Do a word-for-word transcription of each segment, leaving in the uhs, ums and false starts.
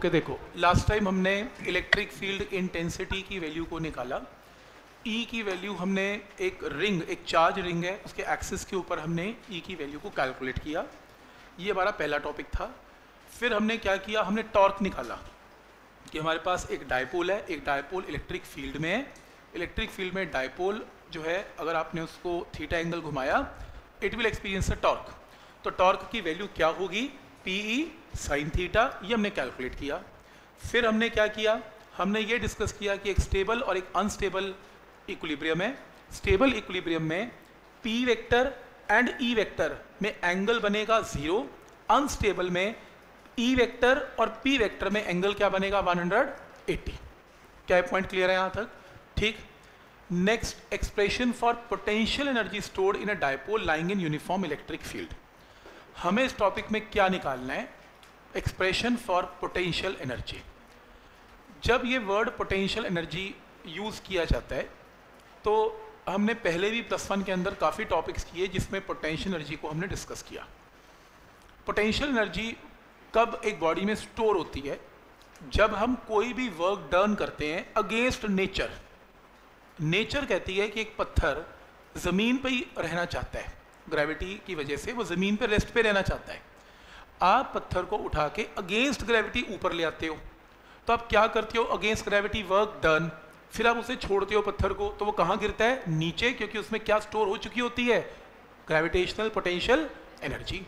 Okay देखो, last time हमने electric field intensity की वैल्यू को निकाला। ई की वैल्यू हमने एक रिंग, एक चार्ज रिंग है, उसके एक्सिस के ऊपर हमने ई की वैल्यू को कैलकुलेट किया। ये हमारा पहला टॉपिक था। फिर हमने क्या किया, हमने टॉर्क निकाला कि हमारे पास एक डायपोल है, एक डायपोल इलेक्ट्रिक फील्ड में है। इलेक्ट्रिक फील्ड में डायपोल जो है, अगर आपने उसको थीटा एंगल घुमाया, it will experience a torque. तो टॉर्क की वैल्यू क्या होगी, पी ई साइन थीटा, ये हमने कैलकुलेट किया। फिर हमने क्या किया, हमने ये डिस्कस किया कि एक स्टेबल और एक अनस्टेबल इक्विलिब्रियम है। स्टेबल इक्विलिब्रियम में P vector and E vector में एंगल बनेगा जीरो, अनस्टेबल में ई वेक्टर और पी वेक्टर में एंगल क्या बनेगा वन हंड्रेड एटी। क्या पॉइंट क्लियर है यहाँ तक? ठीक। Next, expression for potential energy stored in a dipole lying in uniform electric field. हमें इस टॉपिक में क्या निकालना है, एक्सप्रेशन फॉर पोटेंशियल एनर्जी। जब ये वर्ड पोटेंशियल एनर्जी यूज़ किया जाता है तो हमने पहले भी प्लस वन के अंदर काफ़ी टॉपिक्स किए जिसमें पोटेंशियल एनर्जी को हमने डिस्कस किया। पोटेंशियल एनर्जी कब एक बॉडी में स्टोर होती है, जब हम कोई भी वर्क डन करते हैं अगेंस्ट नेचर। नेचर कहती है कि एक पत्थर ज़मीन पर ही रहना चाहता है, ग्रेविटी की वजह से वो ज़मीन पर रेस्ट पे रहना चाहता है। आप पत्थर को उठा के अगेंस्ट ग्रेविटी ऊपर ले आते हो, तो आप क्या करते हो, अगेंस्ट ग्रेविटी वर्क डन। फिर आप उसे छोड़ते हो पत्थर को, तो वो कहाँ गिरता है, नीचे, क्योंकि उसमें क्या स्टोर हो चुकी होती है, ग्रेविटेशनल पोटेंशियल एनर्जी।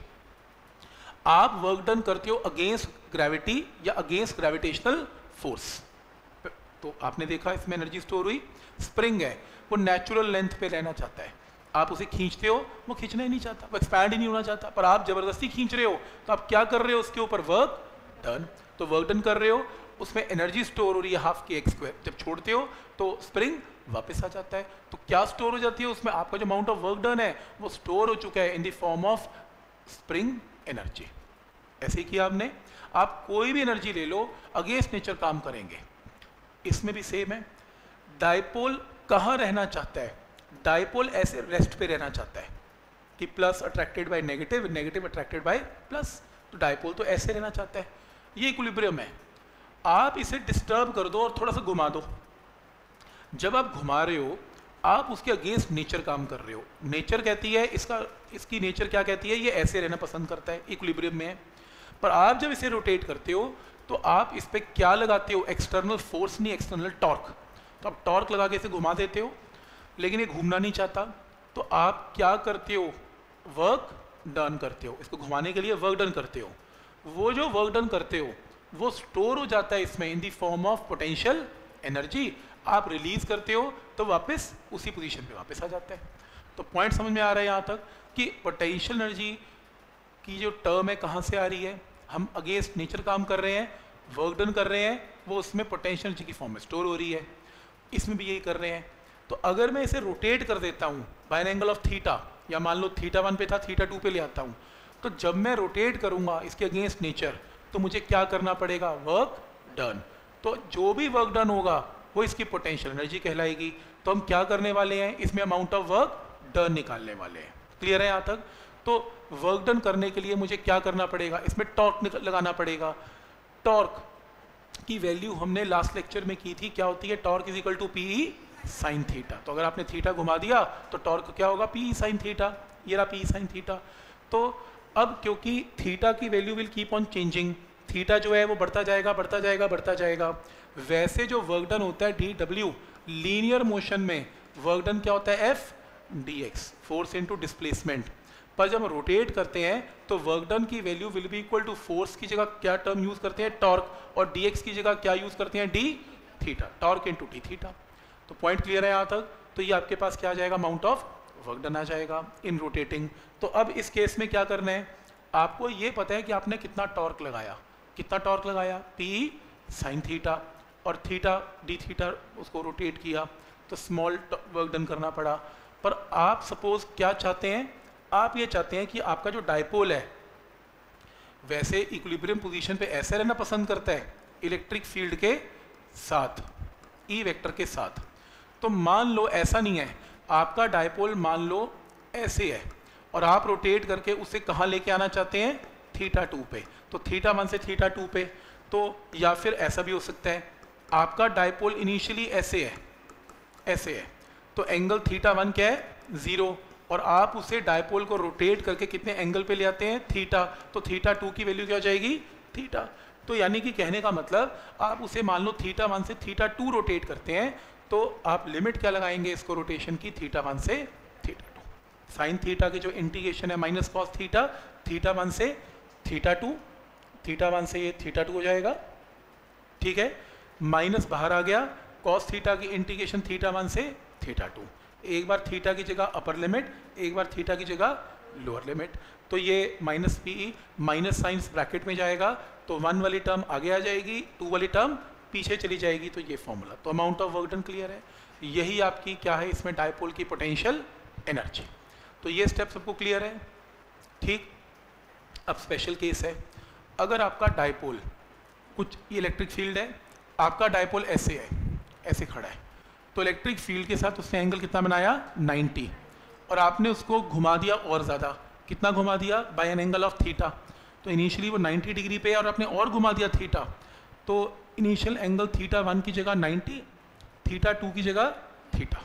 आप वर्क डन करते हो अगेंस्ट ग्रेविटी या अगेंस्ट ग्रेविटेशनल फोर्स, तो आपने देखा इसमें एनर्जी स्टोर हुई। स्प्रिंग है, वो नेचुरल लेंथ पे रहना चाहता है, आप उसे खींचते हो, वो खींचना ही नहीं चाहता, वो एक्सपैंड ही नहीं होना चाहता, पर आप जबरदस्ती खींच रहे हो, तो आप क्या कर रहे हो, उसके ऊपर वर्क डन। तो वर्क डन कर रहे हो, उसमें एनर्जी स्टोर हो रही है हाफ के एक्स स्क्वायर। जब छोड़ते हो तो स्प्रिंग वापस आ जाता है। तो क्या स्टोर हो जाती है उसमें, आपका जो अमाउंट ऑफ वर्क डन है वो स्टोर हो चुका है in the form of spring energy. ऐसे ही किया आपने। आप कोई भी एनर्जी ले लो, अगेंस्ट नेचर काम करेंगे। इसमें भी सेम है। डायपोल कहाँ रहना चाहता है, डायपोल ऐसे रेस्ट पे रहना चाहता है कि plus attracted by negative, negative attracted by plus. तो डायपोल तो ऐसे रहना चाहता है, ये इक्विलिब्रियम है। आप इसे डिस्टर्ब कर दो और थोड़ा सा घुमा दो। जब आप घुमा रहे हो, आप उसके अगेंस्ट नेचर काम कर रहे हो। नेचर कहती है, इसका इसकी नेचर क्या कहती है, ये ऐसे रहना पसंद करता है, इक्विलिब्रियम में है। पर आप जब इसे रोटेट करते हो तो आप इस पर क्या लगाते हो, एक्सटर्नल फोर्स नहीं, एक्सटर्नल टॉर्क। तो आप टॉर्क लगा के इसे घुमा देते हो, लेकिन ये घूमना नहीं चाहता, तो आप क्या करते हो, वर्क डन करते हो। इसको घुमाने के लिए वर्क डन करते हो। वो जो वर्क डन करते हो वो स्टोर हो जाता है इसमें in the form of potential energy. आप रिलीज करते हो तो वापस उसी पोजीशन पे वापस आ जाता है। तो पॉइंट समझ में आ रहा है यहाँ तक कि पोटेंशियल एनर्जी की जो टर्म है कहाँ से आ रही है, हम अगेंस्ट नेचर काम कर रहे हैं, वर्क डन कर रहे हैं, वो उसमें पोटेंशियल एनर्जी की फॉर्म में स्टोर हो रही है। इसमें भी यही कर रहे हैं। तो अगर मैं इसे रोटेट कर देता हूँ by an angle of theta, या मान लो थीटा वन पे था, थीटा टू पे ले आता हूँ, तो जब मैं रोटेट करूँगा इसके अगेंस्ट नेचर, तो मुझे क्या करना पड़ेगा, वर्क डन। तो जो भी वर्क डन होगा वो इसकी पोटेंशियल एनर्जी कहलाएगी। तो हम क्या करने वाले हैं, इसमें अमाउंट ऑफ वर्क डन निकालने वाले हैं। क्लियर है यहाँ तक? तो वर्क डन करने के लिए मुझे क्या करना पड़ेगा, इसमें टॉर्क लगाना पड़ेगा। टॉर्क की वैल्यू हमने लास्ट लेक्चर में की थी, क्या होती है, torque is equal to P E sine theta. तो अगर आपने थीटा घुमा दिया तो टॉर्क क्या होगा, पी ई साइन थीटा। ये रहा पी ई साइन थीटा। तो अब क्योंकि थीटा की value will keep on changing, theta जो है वो बढ़ता जाएगा बढ़ता जाएगा बढ़ता जाएगा। वैसे जो वर्क डन होता है डी डब्ल्यू, लीनियर मोशन में वर्क डन क्या होता है, F D X, force into displacement. पर जब हम रोटेट करते हैं तो वर्क डन की value will be equal to force की जगह क्या टर्म यूज करते हैं, टॉर्क, और डी एक्स की जगह क्या यूज करते हैं, D theta, torque into D theta. तो पॉइंट क्लियर है यहाँ तक? तो ये आपके पास क्या आ जाएगा, अमाउंट ऑफ वर्क डन आ जाएगा इन रोटेटिंग। तो अब इस केस में क्या करना है, आपको ये पता है कि आपने कितना टॉर्क लगाया, कितना टॉर्क लगाया, पी साइन थीटा, और थीटा डी थीटा उसको रोटेट किया, तो स्मॉल वर्क डन करना पड़ा। पर आप सपोज क्या चाहते हैं, आप ये चाहते हैं कि आपका जो डायपोल है वैसे इक्विलिब्रियम पोजीशन पे ऐसे रहना पसंद करता है इलेक्ट्रिक फील्ड के साथ, ई वेक्टर के साथ। तो मान लो ऐसा नहीं है, आपका डायपोल मान लो ऐसे है और आप रोटेट करके उसे कहाँ लेके आना चाहते हैं, थीटा टू पे। तो थीटा वन से थीटा टू पे, तो या फिर ऐसा भी हो सकता है, आपका डायपोल इनिशियली ऐसे है, ऐसे है, तो एंगल थीटा वन क्या है, ज़ीरो, और आप उसे डायपोल को रोटेट करके कितने एंगल पे ले आते हैं, थीटा, तो थीटा टू की वैल्यू क्या हो जाएगी, थीटा। तो यानी कि कहने का मतलब आप उसे मान लो थीटा वन से थीटा टू रोटेट करते हैं, तो आप लिमिट क्या लगाएंगे इसको रोटेशन की, थीटा वन से थीटा टू। साइन थीटा की जो इंटीग्रेशन है minus cos theta, theta one से थीटा टू, थीटा वन से ये थीटा टू हो जाएगा, ठीक है, माइनस बाहर आ गया, कॉस थीटा की इंटीग्रेशन थीटा वन से थीटा टू, एक बार थीटा की जगह अपर लिमिट, एक बार थीटा की जगह लोअर लिमिट, तो ये minus P E minus science bracket में जाएगा, तो वन वाली टर्म आगे आ जाएगी, टू वाली टर्म पीछे चली जाएगी, तो ये फॉर्मूला। तो amount of work done clear है, यही आपकी क्या है इसमें डायपोल की पोटेंशियल एनर्जी। तो ये स्टेप सबको क्लियर है, ठीक। अब स्पेशल केस है, अगर आपका डायपोल कुछ इलेक्ट्रिक फील्ड है, आपका डायपोल ऐसे है, ऐसे खड़ा है, तो इलेक्ट्रिक फील्ड के साथ उसने एंगल कितना बनाया, नाइन्टी, और आपने उसको घुमा दिया और ज़्यादा, कितना घुमा दिया, by an angle of theta, तो इनिशियली वो नाइन्टी डिग्री पे है और आपने और घुमा दिया थीटा, तो इनिशियल एंगल थीटा वन की जगह नाइन्टी, थीटा टू की जगह थीटा,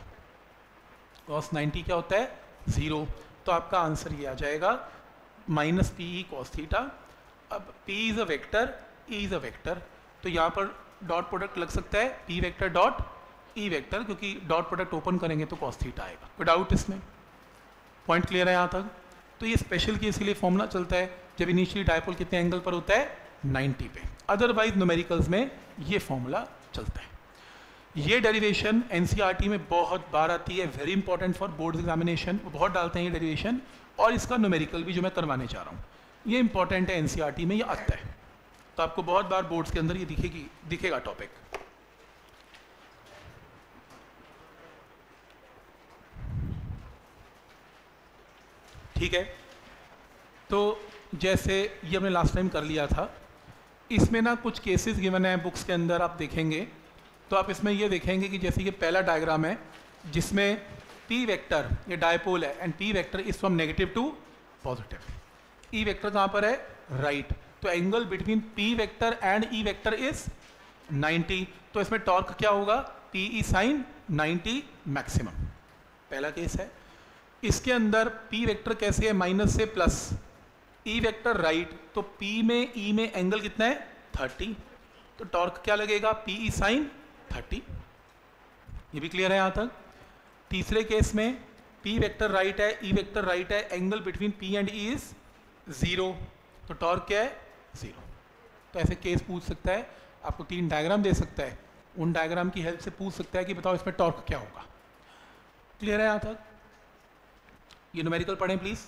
कॉस नाइन्टी क्या होता है, ज़ीरो, तो आपका आंसर ये आ जाएगा minus P E cos theta. अब P is a vector, E is a vector, तो यहाँ पर डॉट प्रोडक्ट लग सकता है P vector dot E vector, क्योंकि डॉट प्रोडक्ट ओपन करेंगे तो कॉस थीटा आएगा। कोई डाउट इसमें, पॉइंट क्लियर है यहाँ तक। तो ये स्पेशल केस के लिए फॉर्मूला चलता है जब इनिशियली डायपोल कितने एंगल पर होता है, नाइन्टी पे, अदरवाइज न्यूमेरिकल्स में ये फॉर्मूला चलता है। ये डेरिवेशन एनसीईआरटी में बहुत बार आती है, very important for board examination, वो बहुत डालते हैं ये डेरिवेशन, और इसका न्यूमेरिकल भी जो मैं करवाने चाह रहा हूँ ये इंपॉर्टेंट है, एनसीईआरटी में ये आता है, तो आपको बहुत बार बोर्ड्स के अंदर ये दिखेगी, दिखेगा टॉपिक। ठीक है, तो जैसे ये हमने लास्ट टाइम कर लिया था, इसमें ना कुछ केसेस गिवन है बुक्स के अंदर, आप देखेंगे तो आप इसमें ये देखेंगे कि जैसे ये पहला डायग्राम है जिसमें P वेक्टर ये डायपोल है and P vector is from negative to positive, E vector कहाँ पर है, राइट right. तो angle between P vector and E vector is ninety, तो इसमें टॉर्क क्या होगा, P E sine ninety maximum, पहला केस है। इसके अंदर P वेक्टर कैसे है, माइनस से प्लस, E वेक्टर राइट, तो P में E में एंगल कितना है, थर्टी, तो टॉर्क क्या लगेगा, P E साइन थर्टी, ये भी क्लियर है यहाँ तक। तीसरे केस में P वेक्टर राइट है, E वेक्टर राइट है, angle between P and E is zero, तो टॉर्क क्या है, ज़ीरो। तो ऐसे केस पूछ सकता है, आपको तीन डायग्राम दे सकता है, उन डायग्राम की हेल्प से पूछ सकता है कि बताओ इसमें टॉर्क क्या होगा। क्लियर है यहाँ तक। ये न्यूमेरिकल पढ़ें प्लीज़।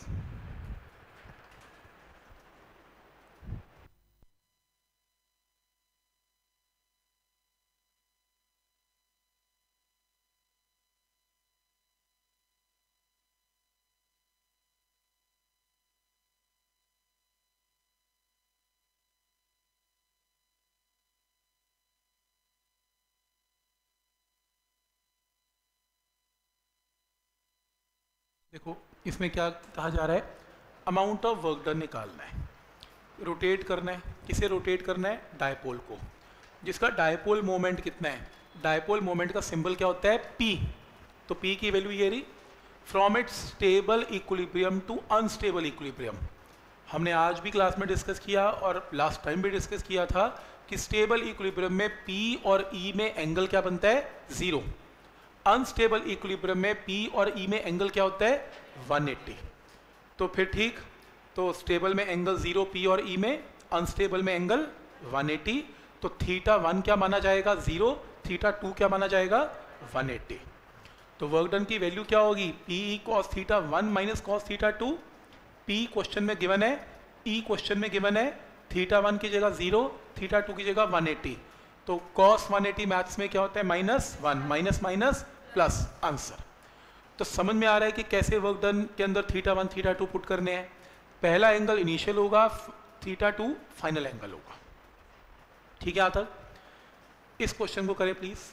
देखो इसमें क्या कहा जा रहा है, अमाउंट ऑफ वर्क डन निकालना है, रोटेट करना है, किसे रोटेट करना है, डायपोल को, जिसका डायपोल मोमेंट कितना है, डायपोल मोमेंट का सिंबल क्या होता है, P, तो P की वैल्यू ये रही, from its stable equilibrium to unstable equilibrium. हमने आज भी क्लास में डिस्कस किया और लास्ट टाइम भी डिस्कस किया था कि स्टेबल इक्विलिब्रियम में P और E में एंगल क्या बनता है, ज़ीरो, अनस्टेबल इक्विलिब्रियम में P और E में एंगल क्या होता है, वन एट्टी। तो फिर ठीक, तो स्टेबल में एंगल ज़ीरो P और E में, अनस्टेबल में एंगल वन एट्टी, तो थीटा वन क्या माना जाएगा, ज़ीरो, थीटा टू क्या माना जाएगा, वन एट्टी। तो वर्क डन की वैल्यू क्या होगी, P E cos theta one minus cos theta two, P question में गिवन है, E क्वेश्चन में गिवन है, थीटा वन की जगह ज़ीरो, थीटा टू की जगह वन एट्टी, तो कॉस वन एट्टी मैथ्स में क्या होता है, minus one, minus minus plus, answer. तो समझ में आ रहा है कि कैसे वर्क डन के अंदर theta one theta two put करने हैं। पहला एंगल इनिशियल होगा, थीटा टू फाइनल एंगल होगा, ठीक है। यहाँ तक इस क्वेश्चन को करें please.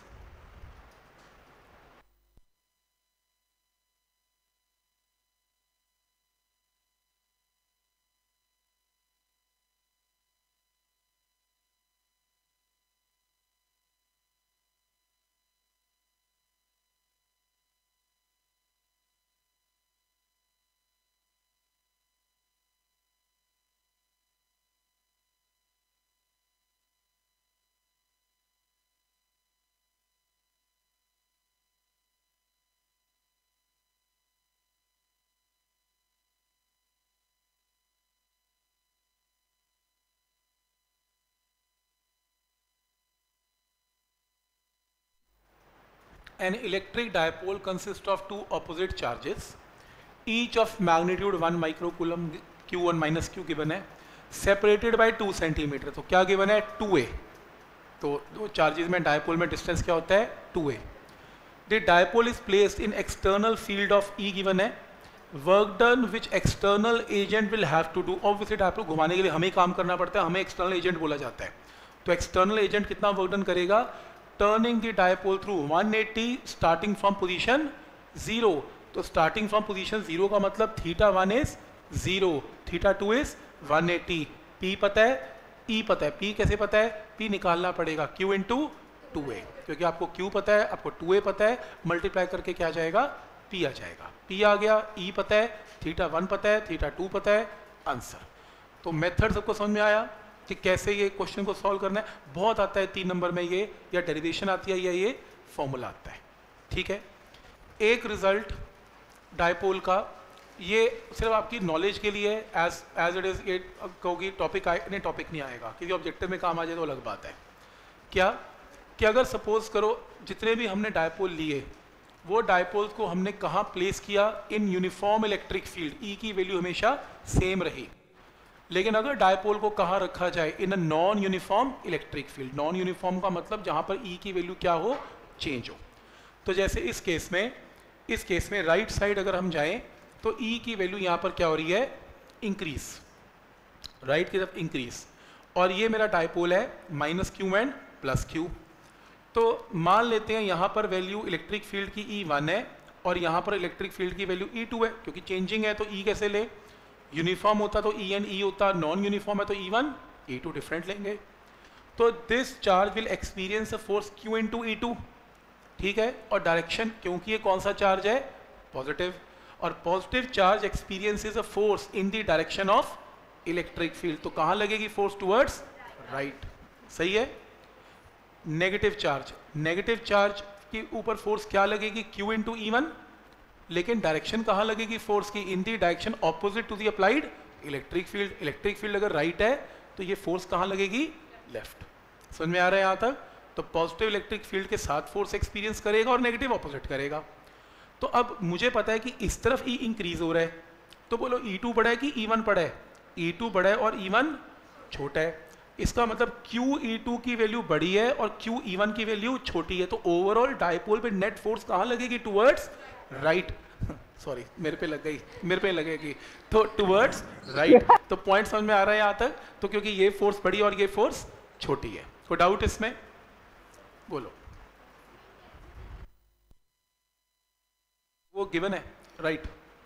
An electric dipole consists of two opposite charges, each of magnitude one microcoulomb, Q one minus Q given है, separated by two सेंटीमीटर. तो क्या given है? Two A. तो दो चार्जेस में डायपोल में डिस्टेंस क्या होता है? Two A. The dipole is placed in external field of E given है. Work done which external agent will have to do. Obviously dipole घुमाने के लिए हमें काम करना पड़ता है, हमें एक्सटर्नल एजेंट बोला जाता है. तो एक्सटर्नल एजेंट कितना वर्क डन करेगा? Turning the dipole through one eighty starting from position zero. तो स्टार्टिंग फ्रॉम पोजीशन जीरो का मतलब theta one is zero, theta two is one eighty. P पता है, ई पता है. पी कैसे पता है? पी निकालना पड़ेगा क्यू इंटू टू ए, क्योंकि आपको क्यू पता है, आपको टू ए पता है, मल्टीप्लाई करके क्या आ जाएगा? पी आ जाएगा. पी आ गया, ई पता है, थीटा वन पता है, थीटा टू पता है, आंसर. तो मेथड सबको समझ में आया कि कैसे ये क्वेश्चन को सॉल्व करना है. बहुत आता है तीन नंबर में ये, या डेरिवेशन आती है या ये फॉर्मूला आता है. ठीक है, एक रिजल्ट डायपोल का, ये सिर्फ आपकी नॉलेज के लिए एज एज इट इज. ये कहोगी टॉपिक आए नहीं, टॉपिक नहीं आएगा, क्योंकि ऑब्जेक्टिव में काम आ जाए तो अलग बात है. क्या कि अगर सपोज करो जितने भी हमने डायपोल लिए वो डायपोल्स को हमने कहाँ प्लेस किया? In uniform electric field. E की वैल्यू हमेशा सेम रही. लेकिन अगर डायपोल को कहाँ रखा जाए? In a non uniform electric field. Non uniform का मतलब जहाँ पर ई की वैल्यू क्या हो? चेंज हो. तो जैसे इस केस में, इस केस में राइट साइड अगर हम जाएं तो ई की वैल्यू यहाँ पर क्या हो रही है? इंक्रीज, राइट की तरफ इंक्रीज. और ये मेरा डायपोल है minus Q and plus Q. तो मान लेते हैं यहाँ पर वैल्यू इलेक्ट्रिक फील्ड की ई वन है और यहाँ पर इलेक्ट्रिक फील्ड की वैल्यू ई टू है. क्योंकि चेंजिंग है तो ई कैसे ले? यूनिफॉर्म होता तो ई एन ई होता, नॉन यूनिफॉर्म है तो E one E two different लेंगे. तो this charge will experience a force Q into E two. ठीक है, और डायरेक्शन, क्योंकि ये कौन सा चार्ज है? पॉजिटिव. और positive charge experiences a force in the direction of electric field. तो कहाँ लगेगी फोर्स? Towards right. सही है. नेगेटिव चार्ज, नेगेटिव चार्ज के ऊपर फोर्स क्या लगेगी? Q into E one. लेकिन डायरेक्शन कहाँ लगेगी फोर्स की? In the direction opposite to the applied electric field. Electric field अगर राइट है तो ये फोर्स कहाँ लगेगी? लेफ्ट. समझ में आ रहा है यहाँ तक? तो पॉजिटिव इलेक्ट्रिक फील्ड के साथ फोर्स एक्सपीरियंस करेगा और नेगेटिव ऑपोजिट करेगा. तो अब मुझे पता है कि इस तरफ ई इंक्रीज हो रहा है, तो बोलो ई टू बड़ा है कि ई वन बड़ा है? ई टू बड़ा है और ई वन छोटा है. इसका मतलब Q ई टू की वैल्यू बड़ी है और Q ई वन की वैल्यू छोटी है. तो ओवरऑल डायपोल पे नेट फोर्स कहाँ लगेगी? Towards right. सॉरी, मेरे पे लग गई, मेरे पे लगेगी. तो टुवर्ड्स राइट. तो पॉइंट समझ में आ रहा है यहाँ तक? तो क्योंकि ये फोर्स बड़ी और ये फोर्स छोटी है. कोई डाउट इसमें? बोलो. वो गिवन है राइट.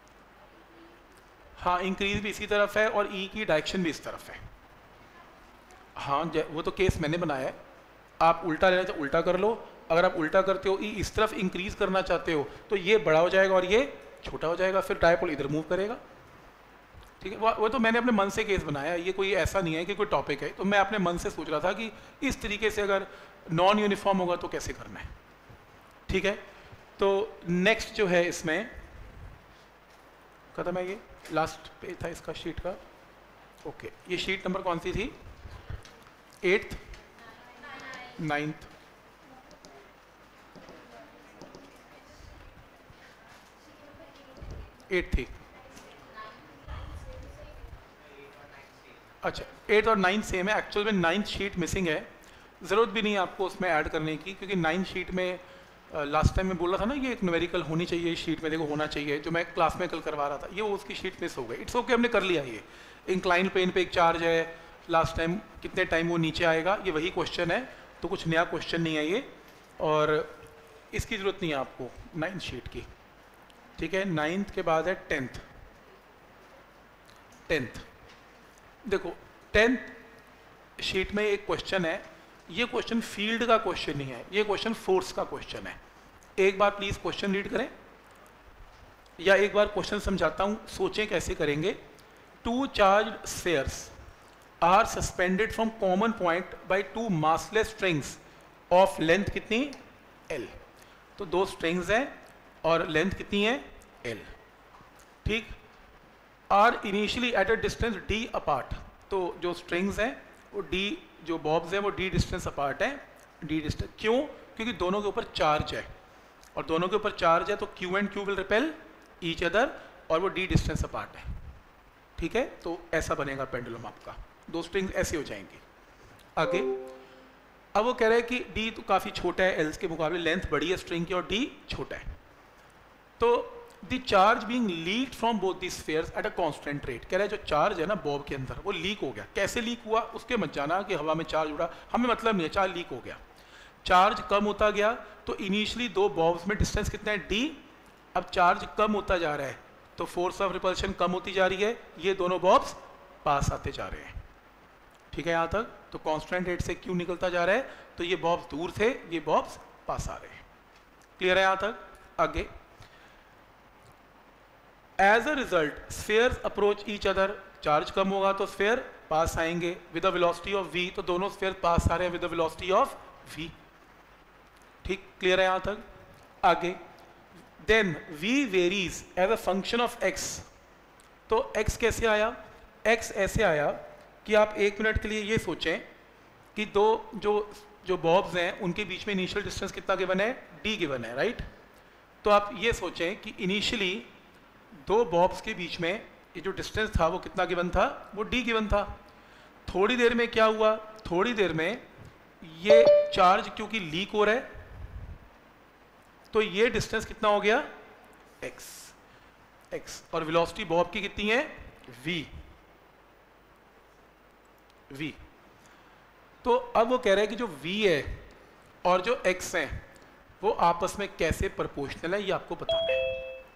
हाँ, इंक्रीज भी इसी तरफ है और ई की डायरेक्शन भी इस तरफ है. हाँ, वो तो केस मैंने बनाया है. आप उल्टा लेना चाहे उल्टा कर लो. अगर आप उल्टा करते हो, ई इस तरफ इंक्रीज करना चाहते हो तो ये बड़ा हो जाएगा और ये छोटा हो जाएगा, फिर डायपोल इधर मूव करेगा. ठीक है, वो तो मैंने अपने मन से केस बनाया. ये कोई ऐसा नहीं है कि कोई टॉपिक है. तो मैं अपने मन से सोच रहा था कि इस तरीके से अगर नॉन यूनिफॉर्म होगा तो कैसे करना है. ठीक है, तो नेक्स्ट जो है इसमें खत्म है. ये लास्ट पेज था इसका शीट का. ओके, ये शीट नंबर कौन सी थी? Eighth, ninth. एट थी. अच्छा, एट और नाइन्थ सेम है. एक्चुअल में नाइन्थ शीट मिसिंग है. ज़रूरत भी नहीं है आपको उसमें ऐड करने की, क्योंकि नाइन्थ शीट में लास्ट टाइम मैं बोल रहा था ना, ये एक न्यूमेरिकल होनी चाहिए इस शीट में. देखो होना चाहिए, जो मैं क्लास में कल करवा रहा था, ये वो उसकी शीट मिस हो गई. इट्स ओके, हमने कर लिया. ये इंक्लाइन प्लेन पे एक चार्ज है. लास्ट टाइम कितने टाइम वो नीचे आएगा, ये वही क्वेश्चन है. तो कुछ नया क्वेश्चन नहीं है ये, और इसकी ज़रूरत नहीं है आपको नाइन्थ शीट की. ठीक है, नाइन्थ के बाद है टेंथ. टेंथ देखो, टेंथ शीट में एक क्वेश्चन है. ये क्वेश्चन फील्ड का क्वेश्चन नहीं है, ये क्वेश्चन फोर्स का क्वेश्चन है. एक बार प्लीज क्वेश्चन रीड करें, या एक बार क्वेश्चन समझाता हूं, सोचें कैसे करेंगे. Two charge spheres are suspended from common point by two massless strings of length कितनी? एल. तो दो स्ट्रिंग्स हैं और लेंथ कितनी है? एल. ठीक. Are initially at a distance D apart. तो जो स्ट्रिंग्स हैं वो डी, जो बॉब्स हैं वो डी डिस्टेंस अपार्ट है. डी डिस्टेंस क्यों? क्योंकि दोनों के ऊपर चार्ज है. और दोनों के ऊपर चार्ज है, तो Q and Q will repel each other, और वो D डिस्टेंस अपार्ट है, ठीक है। तो ऐसा बनेगा पेंडुलम आपका, दो स्ट्रिंग्स ऐसे हो जाएंगी। आगे अब वो कह रहे हैं कि D तो काफ़ी छोटा है L के मुकाबले, लेंथ बड़ी है स्ट्रिंग की और D छोटा है, तो the charge being leaked from both the spheres at a constant rate. कह रहा है जो चार्ज है ना बॉब के अंदर वो लीक हो गया। कैसे लीक हुआ उसके मत जाना कि हवा में चार्ज उड़ा, हमें मतलब नहीं है, चार्ज लीक हो गया। चार्ज कम होता गया तो इनिशियली दो बॉब्स में डिस्टेंस कितना है D, अब चार्ज कम होता जा रहा है तो फोर्स ऑफ रिपल्शन कम होती जा रही है, ये दोनों बॉब्स पास आते जा रहे हैं, ठीक है यहाँ तक। तो कांस्टेंट रेट से क्यों निकलता जा रहा है, तो ये बॉब्स दूर थे, ये बॉब्स पास आ रहे हैं, क्लियर है यहाँ तक। आगे as a result spheres approach each other, charge कम होगा तो स्फीयर पास आएंगे with the velocity of v, तो दोनों स्फीयर पास आ रहे हैं with the velocity of v, ठीक, क्लियर है यहाँ तक। आगे then v varies as a function of x, तो x कैसे आया, x ऐसे आया कि आप एक मिनट के लिए ये सोचें कि दो जो जो बॉब्स हैं उनके बीच में इनिशियल डिस्टेंस कितना गिवन है, d गिवन है, राइट। तो आप ये सोचें कि इनिशियली दो बॉब्स के बीच में ये जो डिस्टेंस था वो कितना गिवन था, वो d गिवन था। थोड़ी देर में क्या हुआ, थोड़ी देर में ये चार्ज क्योंकि लीक हो रहा है तो ये डिस्टेंस कितना हो गया x, x, और वेलोसिटी बॉब की कितनी है v, v। तो अब वो कह रहा है कि जो v है और जो x है वो आपस में कैसे प्रोपोर्शनल है, ये आपको बताना है।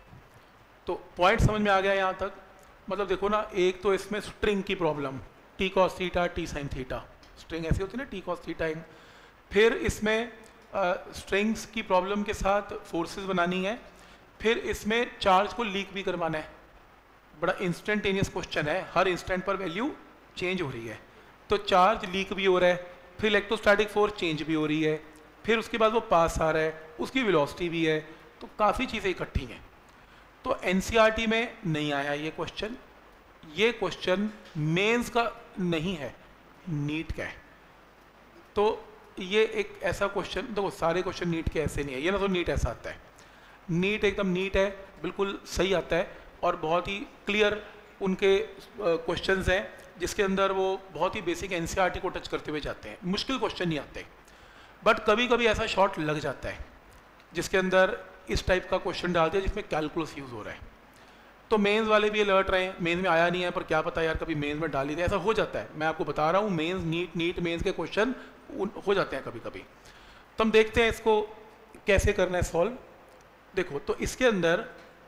तो पॉइंट समझ में आ गया यहाँ तक। मतलब देखो ना, एक तो इसमें स्ट्रिंग की problem, T cos theta T sine theta, string ऐसी होती है ना टी कॉस थीटा। फिर इसमें स्ट्रिंग्स uh, की प्रॉब्लम के साथ फोर्सेस बनानी है। फिर इसमें चार्ज को लीक भी करवाना है, बड़ा इंस्टेंटेनियस क्वेश्चन है, हर इंस्टेंट पर वैल्यू चेंज हो रही है, तो चार्ज लीक भी हो रहा है, फिर इलेक्ट्रोस्टैटिक फोर्स चेंज भी हो रही है, फिर उसके बाद वो पास आ रहा है, उसकी वेलोसिटी भी है, तो काफ़ी चीज़ें इकट्ठी हैं। तो एनसीईआरटी में नहीं आया ये क्वेश्चन, ये क्वेश्चन मेंस का नहीं है, नीट का है। तो ये एक ऐसा क्वेश्चन, देखो सारे क्वेश्चन नीट के ऐसे नहीं है, ये ना तो नीट ऐसा आता है, नीट एकदम नीट है, बिल्कुल सही आता है और बहुत ही क्लियर उनके क्वेश्चंस हैं जिसके अंदर वो बहुत ही बेसिक एनसीईआरटी को टच करते हुए जाते हैं, मुश्किल क्वेश्चन नहीं आते। बट कभी कभी ऐसा शॉर्ट लग जाता है जिसके अंदर इस टाइप का क्वेश्चन डालते हैं जिसमें कैलकुलस यूज़ हो रहा है, तो मेंस वाले भी अलर्ट रहे हैं, मेंस में आया नहीं है पर क्या पता यार कभी मेंस में डाल ही दे, ऐसा हो जाता है। मैं आपको बता रहा हूँ, मेंस नीट नीट मेंस के क्वेश्चन हो जाते हैं कभी कभी। तो हम देखते हैं इसको कैसे करना है सॉल्व। देखो तो इसके अंदर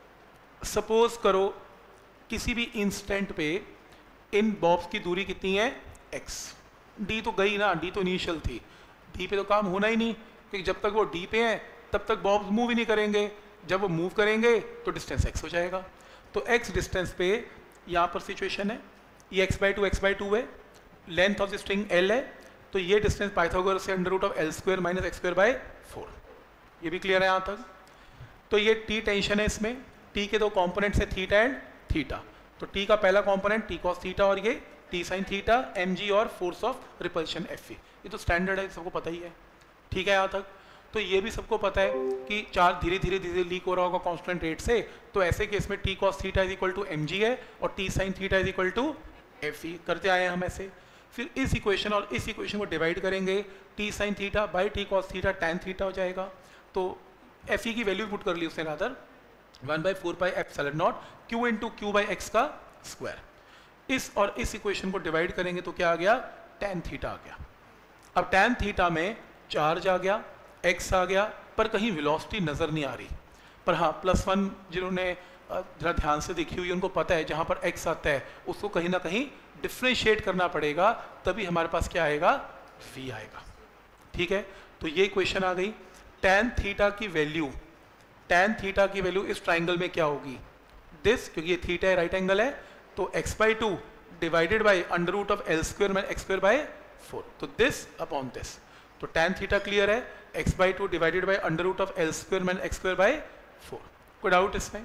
सपोज करो किसी भी इंस्टेंट पे इन बॉब्स की दूरी कितनी है x, d तो गई ना, d तो इनिशियल थी, d पे तो काम होना ही नहीं क्योंकि जब तक वो d पे हैं तब तक बॉब्स मूव ही नहीं करेंगे, जब वो मूव करेंगे तो डिस्टेंस x हो जाएगा। तो x डिस्टेंस पे यहाँ पर सिचुएशन है, ये x by two X by two है, length of the string l है, तो ये डिस्टेंस पाइथागोरस से under root of L square minus X square by four, ये भी क्लियर है यहाँ तक। तो ये t टेंशन है, इसमें t के दो कॉम्पोनेंट्स है थीटा एंड थीटा, तो t का पहला कॉम्पोनेंट t कॉस थीटा और ये t साइन थीटा mg और फोर्स ऑफ रिपल्शन fe, ये तो स्टैंडर्ड है, सबको पता ही है, ठीक है यहाँ तक। तो ये भी सबको पता है कि चार्ज धीरे धीरे धीरे लीक हो रहा होगा कांस्टेंट रेट से, तो ऐसे केस में t cos theta is equal to M G है और t sin theta is equal to F E, करते आए हैं हम ऐसे। फिर इस इक्वेशन और इस इक्वेशन को डिवाइड करेंगे, t sin theta by t cos theta tan theta हो जाएगा, तो एफ ई की वैल्यू पुट कर ली उसने rather one by four by epsilon not Q into Q by x का स्क्वायर। इस और इस इक्वेशन को डिवाइड करेंगे तो क्या आ गया, tan थीटा आ गया। अब tan थीटा में चार्ज आ गया, x आ गया, पर कहीं वेलोसिटी नज़र नहीं आ रही, पर हाँ प्लस वन जिन्होंने जरा ध्यान से देखी हुई उनको पता है जहाँ पर x आता है उसको कहीं ना कहीं डिफ्रेंशिएट करना पड़ेगा, तभी हमारे पास क्या आएगा, v आएगा, ठीक है। तो ये इक्वेशन आ गई। tan थीटा की वैल्यू, tan थीटा की वैल्यू इस ट्राइंगल में क्या होगी, दिस, क्योंकि ये थीटा है, राइट एंगल है, तो x by two divided by under root of L square minus X square by four, तो दिस अपॉन दिस, तो tan थीटा क्लियर है, x by two divided by under root of L square minus X square by four, कोई doubt इसमें,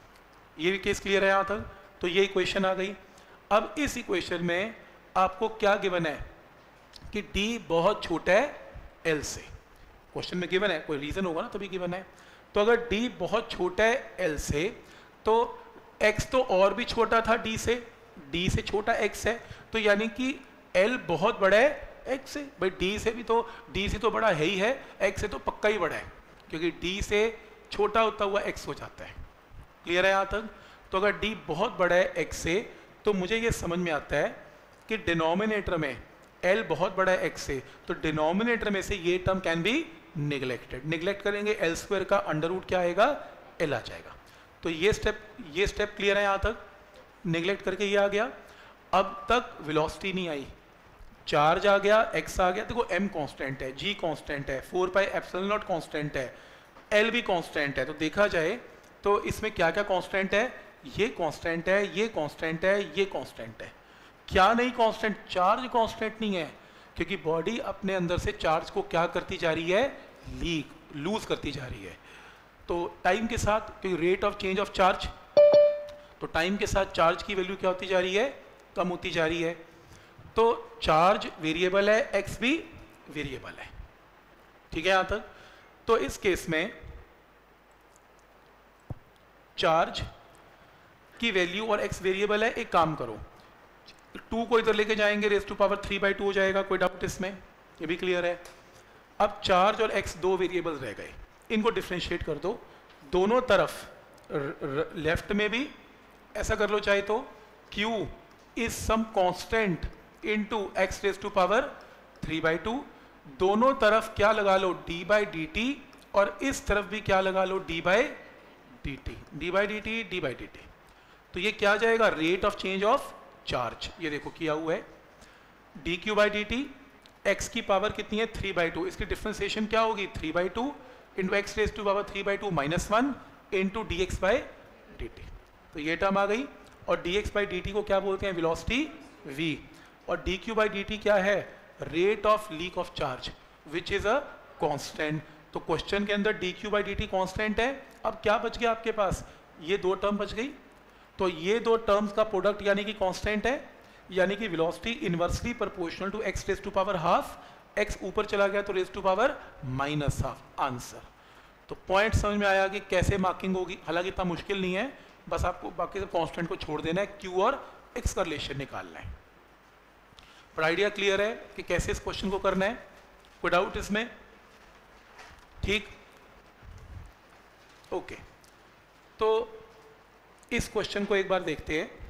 ये भी case clear है यहाँ तक। तो ये इक्वेशन आ गई। अब इस इक्वेशन में आपको क्या गिवन है कि d बहुत छोटा है l से, क्वेश्चन में गिवन है, कोई रीजन होगा ना तभी गिवन है। तो तो अगर d बहुत छोटा है l से तो x तो और भी छोटा था d से, d से छोटा x है, तो यानी कि l बहुत बड़ा है x से। भाई d से भी तो d से तो बड़ा है ही है, x से तो पक्का ही बड़ा है, क्योंकि d से छोटा होता हुआ x हो जाता है। क्लियर है यहाँ तक? तो अगर d बहुत बड़ा है x से तो मुझे ये समझ में आता है कि डिनोमिनेटर में l बहुत बड़ा है x से, तो डिनोमिनेटर में से ये term can be neglected. Neglect करेंगे एल स्क्वायर का अंडर रूट क्या आएगा, l आ जाएगा। तो ये स्टेप ये स्टेप क्लियर है यहाँ तक? निगलेक्ट करके ये आ गया। अब तक वेलोसिटी नहीं आई, चार्ज आ गया, x आ गया। देखो m कांस्टेंट है, g कांस्टेंट है, four pi epsilon not constant है, l भी कांस्टेंट है। तो देखा जाए तो इसमें क्या क्या कांस्टेंट है, ये कांस्टेंट है, ये कांस्टेंट है, ये कांस्टेंट है। क्या नहीं कांस्टेंट? चार्ज कांस्टेंट नहीं है, क्योंकि बॉडी अपने अंदर से चार्ज को क्या करती जा रही है, लीक लूज करती जा रही है। तो टाइम के साथ, क्योंकि rate of change of charge, तो टाइम के साथ चार्ज की वैल्यू क्या होती जा रही है, कम होती जा रही है। तो चार्ज वेरिएबल है, एक्स भी वेरिएबल है। ठीक है यहाँ तक? तो इस केस में चार्ज की वैल्यू और एक्स वेरिएबल है। एक काम करो, टू को इधर लेके जाएंगे, raise to power three by two हो जाएगा, कोई डाउट इसमें? ये भी क्लियर है। अब चार्ज और एक्स दो वेरिएबल्स रह गए, इनको डिफ्रेंशिएट कर दो दोनों तरफ। लेफ्ट में भी ऐसा कर लो चाहे तो, Q is some constant into x raise to power three by two. दोनों तरफ क्या लगा लो, d बाई डी टी, और इस तरफ भी क्या लगा लो, d by D T, D by D T, D by D T. तो ये क्या जाएगा, rate of change of charge. ये देखो किया हुआ है, D Q by D T, X की पावर कितनी है, थ्री बाई टू। इसकी डिफ्रेंसिएशन क्या होगी, three by two into X raise to power three by two minus one into D X by D T. तो ये टर्म आ गई। और D X by D T को क्या बोलते हैं, वेलोसिटी v। और D Q by D T क्या है, rate of leak of charge which is a constant. तो क्वेश्चन के अंदर D Q by D T constant है। अब क्या बच गया आपके पास, ये दो टर्म बच गई। तो ये दो टर्म्स का प्रोडक्ट यानी कि कांस्टेंट है, यानी कि velocity inversely proportional to X raise to power half, X ऊपर चला गया तो raise to power minus half. Answer. तो पॉइंट समझ में आया कि कैसे मार्किंग होगी। हालांकि इतना मुश्किल नहीं है, बस आपको बाकी सब कांस्टेंट को छोड़ देना है, क्यू और एक्स का रिलेशन निकालना है। पर आइडिया क्लियर है कि कैसे इस क्वेश्चन को करना है? कोई डाउट इसमें? ठीक, ओके। तो इस क्वेश्चन को एक बार देखते हैं।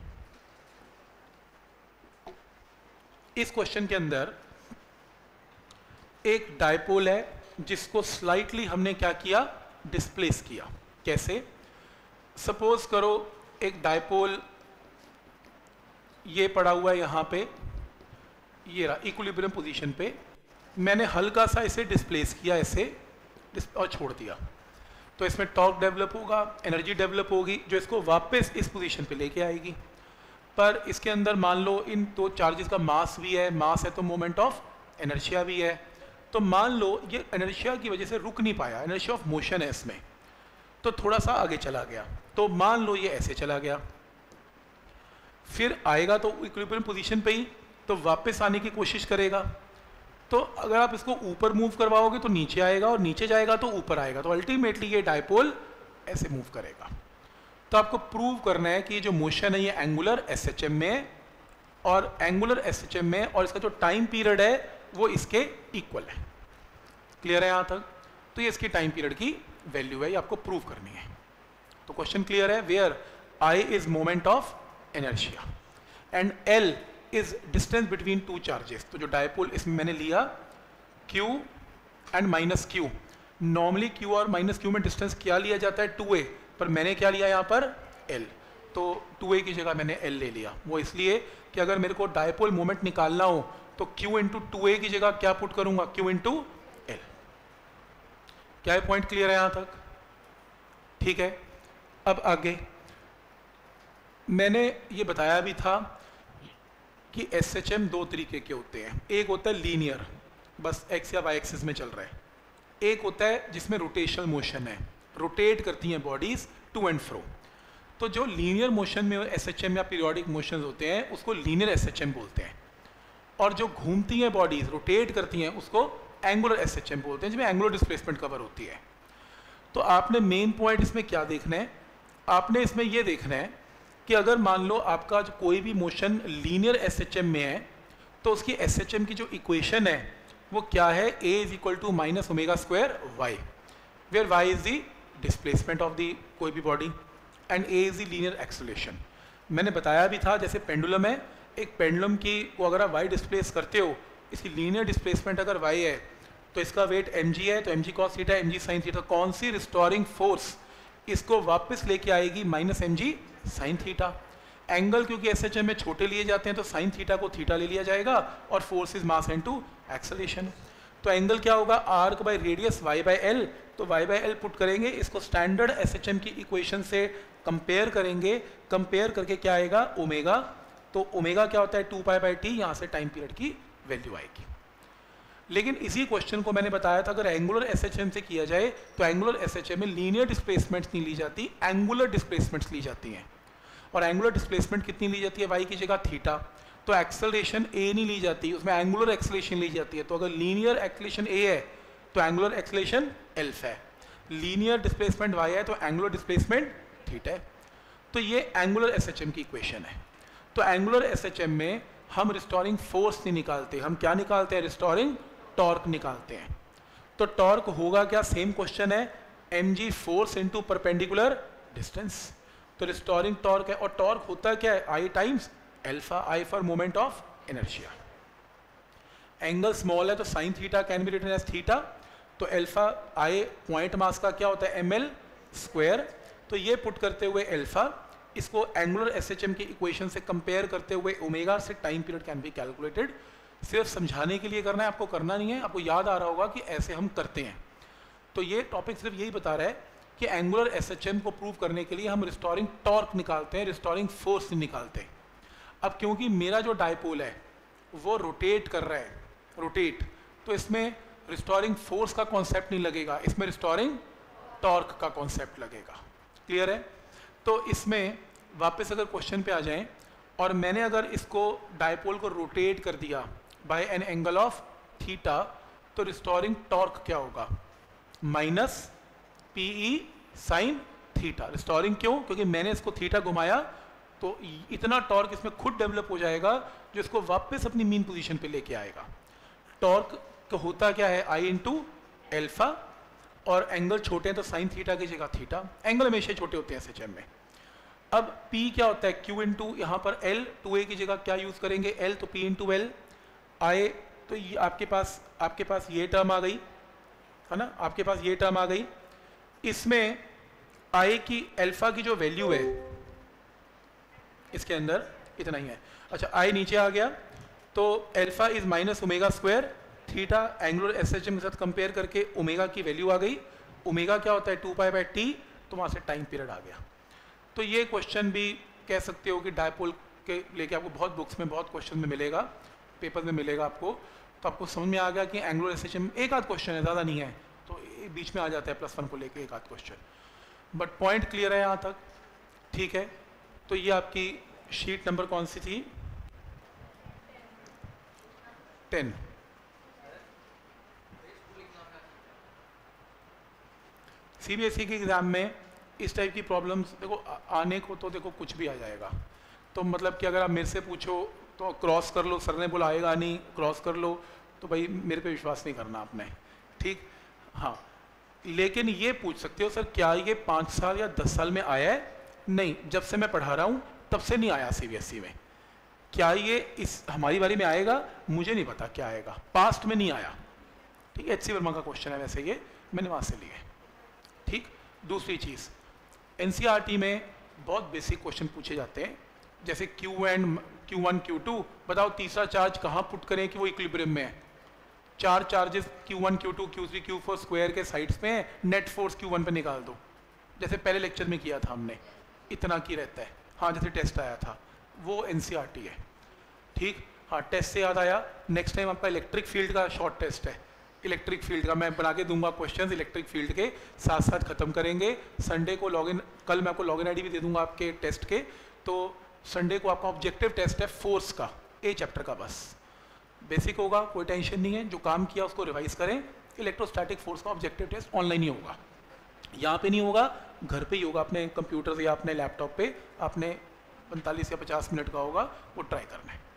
इस क्वेश्चन के अंदर एक डायपोल है जिसको स्लाइटली हमने क्या किया, डिस्प्लेस किया। कैसे? सपोज करो एक डायपोल ये पड़ा हुआ है यहाँ पे, ये रहा इक्विलिब्रियम पोजीशन पे। मैंने हल्का सा इसे डिस्प्लेस किया ऐसे और छोड़ दिया, तो इसमें टॉर्क डेवलप होगा, एनर्जी डेवलप होगी, जो इसको वापस इस पोजीशन पे लेके आएगी। पर इसके अंदर मान लो इन दो चार्जेस का मास भी है, मास है तो मोमेंट ऑफ इनर्शिया भी है। तो मान लो ये इनर्शिया की वजह से रुक नहीं पाया, इनर्शिया ऑफ मोशन है इसमें, तो थोड़ा सा आगे चला गया। तो मान लो ये ऐसे चला गया, फिर आएगा तो इक्विलिब्रियम पोजीशन पे ही, तो वापस आने की कोशिश करेगा। तो अगर आप इसको ऊपर मूव करवाओगे तो नीचे आएगा, और नीचे जाएगा तो ऊपर आएगा। तो अल्टीमेटली ये डायपोल ऐसे मूव करेगा। तो आपको प्रूव करना है कि ये जो मोशन है ये एंगुलर एसएचएम में, और एंगुलर एसएचएम में, और इसका जो टाइम पीरियड है वो इसके इक्वल है। क्लियर है यहाँ तक? तो ये इसकी टाइम पीरियड की वैल्यू है, ये आपको प्रूव करनी है। तो क्वेश्चन क्लियर है, where I is moment of inertia and L is distance between two charges. तो जो डायपोल इसमें मैंने लिया Q and minus Q. Normally Q और माइनस क्यू में डिस्टेंस क्या लिया जाता है, टू ए, पर मैंने क्या लिया यहाँ पर, L। तो टू ए की जगह मैंने L ले लिया। वो इसलिए कि अगर मेरे को डायपोल मोमेंट निकालना हो तो Q इंटू टू ए की जगह क्या पुट करूंगा, Q इंटू एल। क्या है पॉइंट क्लियर है यहाँ तक? ठीक है। अब आगे मैंने ये बताया भी था कि एस एच एम दो तरीके के होते हैं। एक होता है लीनियर, बस एक्स या वाई एक्सिस में चल रहा है। एक होता है जिसमें रोटेशनल मोशन है, रोटेट करती हैं बॉडीज टू एंड फ्रो। तो जो लीनियर मोशन में एस एच एम या पीरियोडिक मोशन होते हैं उसको लीनियर एस एच एम बोलते हैं, और जो घूमती हैं बॉडीज, रोटेट करती हैं, उसको एंगुलर एस एच एम बोलते हैं, जिसमें एंगुलर डिस्प्लेसमेंट कवर होती है। तो आपने मेन पॉइंट इसमें क्या देखना है, आपने इसमें ये देखना है कि अगर मान लो आपका जो कोई भी मोशन लीनियर एसएचएम में है तो उसकी एसएचएम की जो इक्वेशन है वो क्या है, a is equal to minus omega square Y, where y is the displacement of the कोई भी body and a is the linear acceleration. मैंने बताया भी था जैसे पेंडुलम है, एक पेंडुलम की को अगर आप y डिस्प्लेस करते हो, इसकी लीनियर डिस्प्लेसमेंट अगर y है तो इसका वेट mg है, तो mg cos theta mg sin theta, कौन सी रिस्टोरिंग फोर्स इसको वापस लेके आएगी, minus M G sine theta. Angle क्योंकि एस एच एम में छोटे लिए जाते हैं तो साइन थीटा को थीटा ले लिया जाएगा और force is mass into acceleration. तो एंगल क्या होगा, arc by radius y by L, तो y बाय एल पुट करेंगे, इसको स्टैंडर्ड एस एच एम की इक्वेशन से कंपेयर करेंगे, कंपेयर करके क्या आएगा ओमेगा, तो ओमेगा क्या होता है टू पाई बाई टी, यहाँ से टाइम पीरियड की वैल्यू आएगी। लेकिन इसी क्वेश्चन को मैंने बताया था अगर एंगुलर एसएचएम से किया जाए तो एंगुलर एसएचएम में लीनियर डिस्प्लेसमेंट्स नहीं ली जाती, एंगुलर डिस्प्लेसमेंट्स ली जाती हैं। और एंगुलर डिस्प्लेसमेंट कितनी ली जाती है, वाई की जगह थीटा, तो एक्सेलरेशन ए नहीं ली जाती, उसमें एंगुलर एक्सेलरेशन ली जाती है। तो अगर लीनियर एक्सेलरेशन ए है तो एंगुलर एक्सेलरेशन एल्फा है, लीनियर डिस्प्लेसमेंट वाई है तो एंगुलर डिस्प्लेसमेंट थीटा है। तो ये एंगुलर एसएचएम की इक्वेशन है। तो एंगुलर एसएचएम में हम रिस्टोरिंग फोर्स नहीं निकालते, हम क्या निकालते हैं, रिस्टोरिंग टॉर्क निकालते हैं। तो टॉर्क होगा क्या, सेम क्वेश्चन है, M G force into perpendicular distance, तो रिस्टोरिंग टॉर्क है। और टॉर्क होता क्या है, I times alpha, I for moment of inertia. Angle small है तो sine theta can be written as theta, तो एल्फा आई पॉइंट मास का क्या होता है एम एल स्क्वायर। तो ये पुट करते हुए एल्फा, इसको एंगुलर एसएचएम की इक्वेशन से कंपेयर करते हुए ओमेगा से time period can be calculated. सिर्फ समझाने के लिए करना है, आपको करना नहीं है, आपको याद आ रहा होगा कि ऐसे हम करते हैं। तो ये टॉपिक सिर्फ यही बता रहा है कि एंगुलर एसएचएम को प्रूव करने के लिए हम रिस्टोरिंग टॉर्क निकालते हैं, रिस्टोरिंग फोर्स नहीं निकालते। अब क्योंकि मेरा जो डायपोल है वो रोटेट कर रहा है, रोटेट, तो इसमें रिस्टोरिंग फोर्स का कॉन्सेप्ट नहीं लगेगा, इसमें रिस्टोरिंग टॉर्क का कॉन्सेप्ट लगेगा। क्लियर है? तो इसमें वापस अगर क्वेश्चन पे आ जाएं, और मैंने अगर इसको डायपोल को रोटेट कर दिया by an angle of theta, तो रिस्टोरिंग टॉर्क क्या होगा, minus P E sine theta. Restoring क्यों, क्योंकि मैंने इसको थीटा घुमाया तो इतना टॉर्क इसमें खुद डेवलप हो जाएगा जो इसको वापस अपनी मीन पोजीशन पे लेके आएगा। टॉर्क का होता क्या है, आई इंटू एल्फा, और एंगल छोटे हैं तो साइन थीटा की जगह थीटा, एंगल हमेशा छोटे होते हैं एसएचएम में। अब P क्या होता है, Q इंटू यहाँ पर L, टू ए की जगह क्या यूज़ करेंगे L, तो P इंटू एल। आए तो ये आपके पास आपके पास ये टर्म आ गई है ना, आपके पास ये टर्म आ गई। इसमें I की अल्फा की जो वैल्यू है इसके अंदर इतना ही है। अच्छा, I नीचे आ गया तो alpha is minus omega square theta, angular SHM के साथ कंपेयर करके ओमेगा की वैल्यू आ गई। ओमेगा क्या होता है टू पाई बाई टी, तो वहाँ से टाइम पीरियड आ गया। तो ये क्वेश्चन भी कह सकते हो कि डायपोल के लेके आपको बहुत बुक्स में बहुत क्वेश्चन में मिलेगा, पेपर में मिलेगा आपको। तो आपको समझ में आ गया कि एंगुलर एसएचएम एक आध क्वेश्चन है, ज़्यादा नहीं है, तो बीच में आ जाता है प्लस वन को लेके एक आध क्वेश्चन, बट पॉइंट क्लियर है यहाँ तक, ठीक है। तो ये आपकी शीट नंबर कौन सी थी, टेन। सीबीएसई के एग्ज़ाम में इस टाइप की प्रॉब्लम्स देखो आने को तो देखो कुछ भी आ जाएगा। तो मतलब कि अगर आप मेरे से पूछो तो क्रॉस कर लो, सर ने बोला आएगा नहीं, क्रॉस कर लो, तो भाई मेरे पे विश्वास नहीं करना आपने, ठीक। हाँ, लेकिन ये पूछ सकते हो सर क्या ये पाँच साल या दस साल में आया है, नहीं, जब से मैं पढ़ा रहा हूँ तब से नहीं आया सीबीएसई में। क्या ये इस हमारी बारी में आएगा, मुझे नहीं पता क्या आएगा, पास्ट में नहीं आया, ठीक है। एच सी वर्मा का क्वेश्चन है वैसे, ये मैंने वहाँ से लिए, ठीक। दूसरी चीज़, एनसीईआरटी में बहुत बेसिक क्वेश्चन पूछे जाते हैं, जैसे Q and Q one Q two, बताओ तीसरा चार्ज कहाँ पुट करें कि वो इक्विलिब्रियम में है। चार charges Q one Q two Q three Q four square के साइड्स पे हैं, नेट फोर्स क्यू वन पे निकाल दो, जैसे पहले लेक्चर में किया था हमने, इतना की रहता है। हाँ, जैसे टेस्ट आया था वो एनसीईआरटी है, ठीक। हाँ, टेस्ट से याद आया, नेक्स्ट टाइम आपका इलेक्ट्रिक फील्ड का शॉर्ट टेस्ट है, इलेक्ट्रिक फील्ड का मैं बना के दूंगा क्वेश्चंस, इलेक्ट्रिक फील्ड के साथ साथ खत्म करेंगे। संडे को लॉगिन, कल मैं आपको लॉगिन आईडी भी दे दूंगा आपके टेस्ट के। तो संडे को आपका ऑब्जेक्टिव टेस्ट है फोर्स का, ए चैप्टर का, बस बेसिक होगा, कोई टेंशन नहीं है। जो काम किया उसको रिवाइज करें। इलेक्ट्रोस्टैटिक फोर्स का ऑब्जेक्टिव टेस्ट ऑनलाइन ही होगा, यहाँ पे नहीं होगा, घर पे ही होगा, अपने कंप्यूटर से या अपने लैपटॉप पे आपने पैंतालीस या पचास मिनट का होगा, वो ट्राई करना है।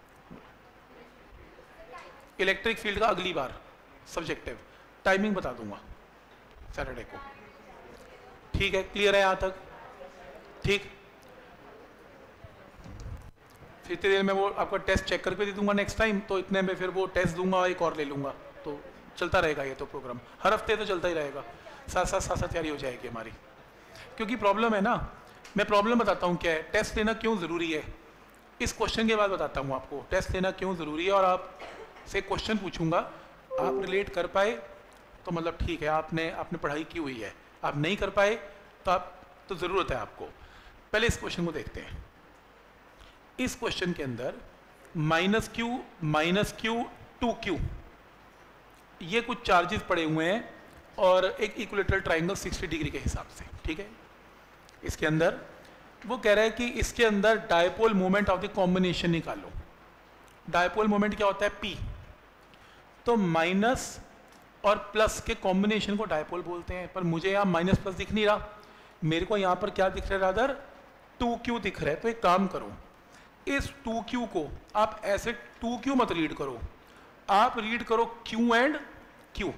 इलेक्ट्रिक फील्ड का अगली बार सब्जेक्टिव टाइमिंग बता दूंगा सैटरडे को, ठीक है? क्लियर है यहाँ तक? ठीक, फिर इतनी देर में वो आपका टेस्ट चेक करके दे दूंगा नेक्स्ट टाइम, तो इतने में फिर वो टेस्ट दूंगा, एक और ले लूंगा, तो चलता रहेगा ये तो प्रोग्राम, हर हफ्ते तो चलता ही रहेगा, साथ साथ साथ साथ तैयारी हो जाएगी हमारी। क्योंकि प्रॉब्लम है ना, मैं प्रॉब्लम बताता हूँ क्या है, टेस्ट लेना क्यों ज़रूरी है, इस क्वेश्चन के बाद बताता हूँ आपको टेस्ट लेना क्यों ज़रूरी है। और आप से क्वेश्चन पूछूंगा, आप रिलेट कर पाए तो मतलब ठीक है, आपने आपने पढ़ाई की हुई है, आप नहीं कर पाए तो आप तो ज़रूरत है आपको। पहले इस क्वेश्चन को देखते हैं। इस क्वेश्चन के अंदर minus Q minus Q two Q ये कुछ चार्जेस पड़े हुए हैं और एक इक्विलेटरल ट्राइंगल साठ डिग्री के हिसाब से, ठीक है? इसके अंदर वो कह रहा है कि इसके अंदर dipole moment of the combination निकालो। डायपोल मोमेंट क्या होता है? पी। तो माइनस और प्लस के कॉम्बिनेशन को डायपोल बोलते हैं, पर मुझे यहाँ माइनस प्लस दिख नहीं रहा, मेरे को यहाँ पर क्या दिख रहा है, रादर टू क्यू दिख रहा है। तो एक काम करो, इस टू क्यू को आप ऐसे टू क्यू मत रीड करो, आप रीड करो क्यू एंड क्यू।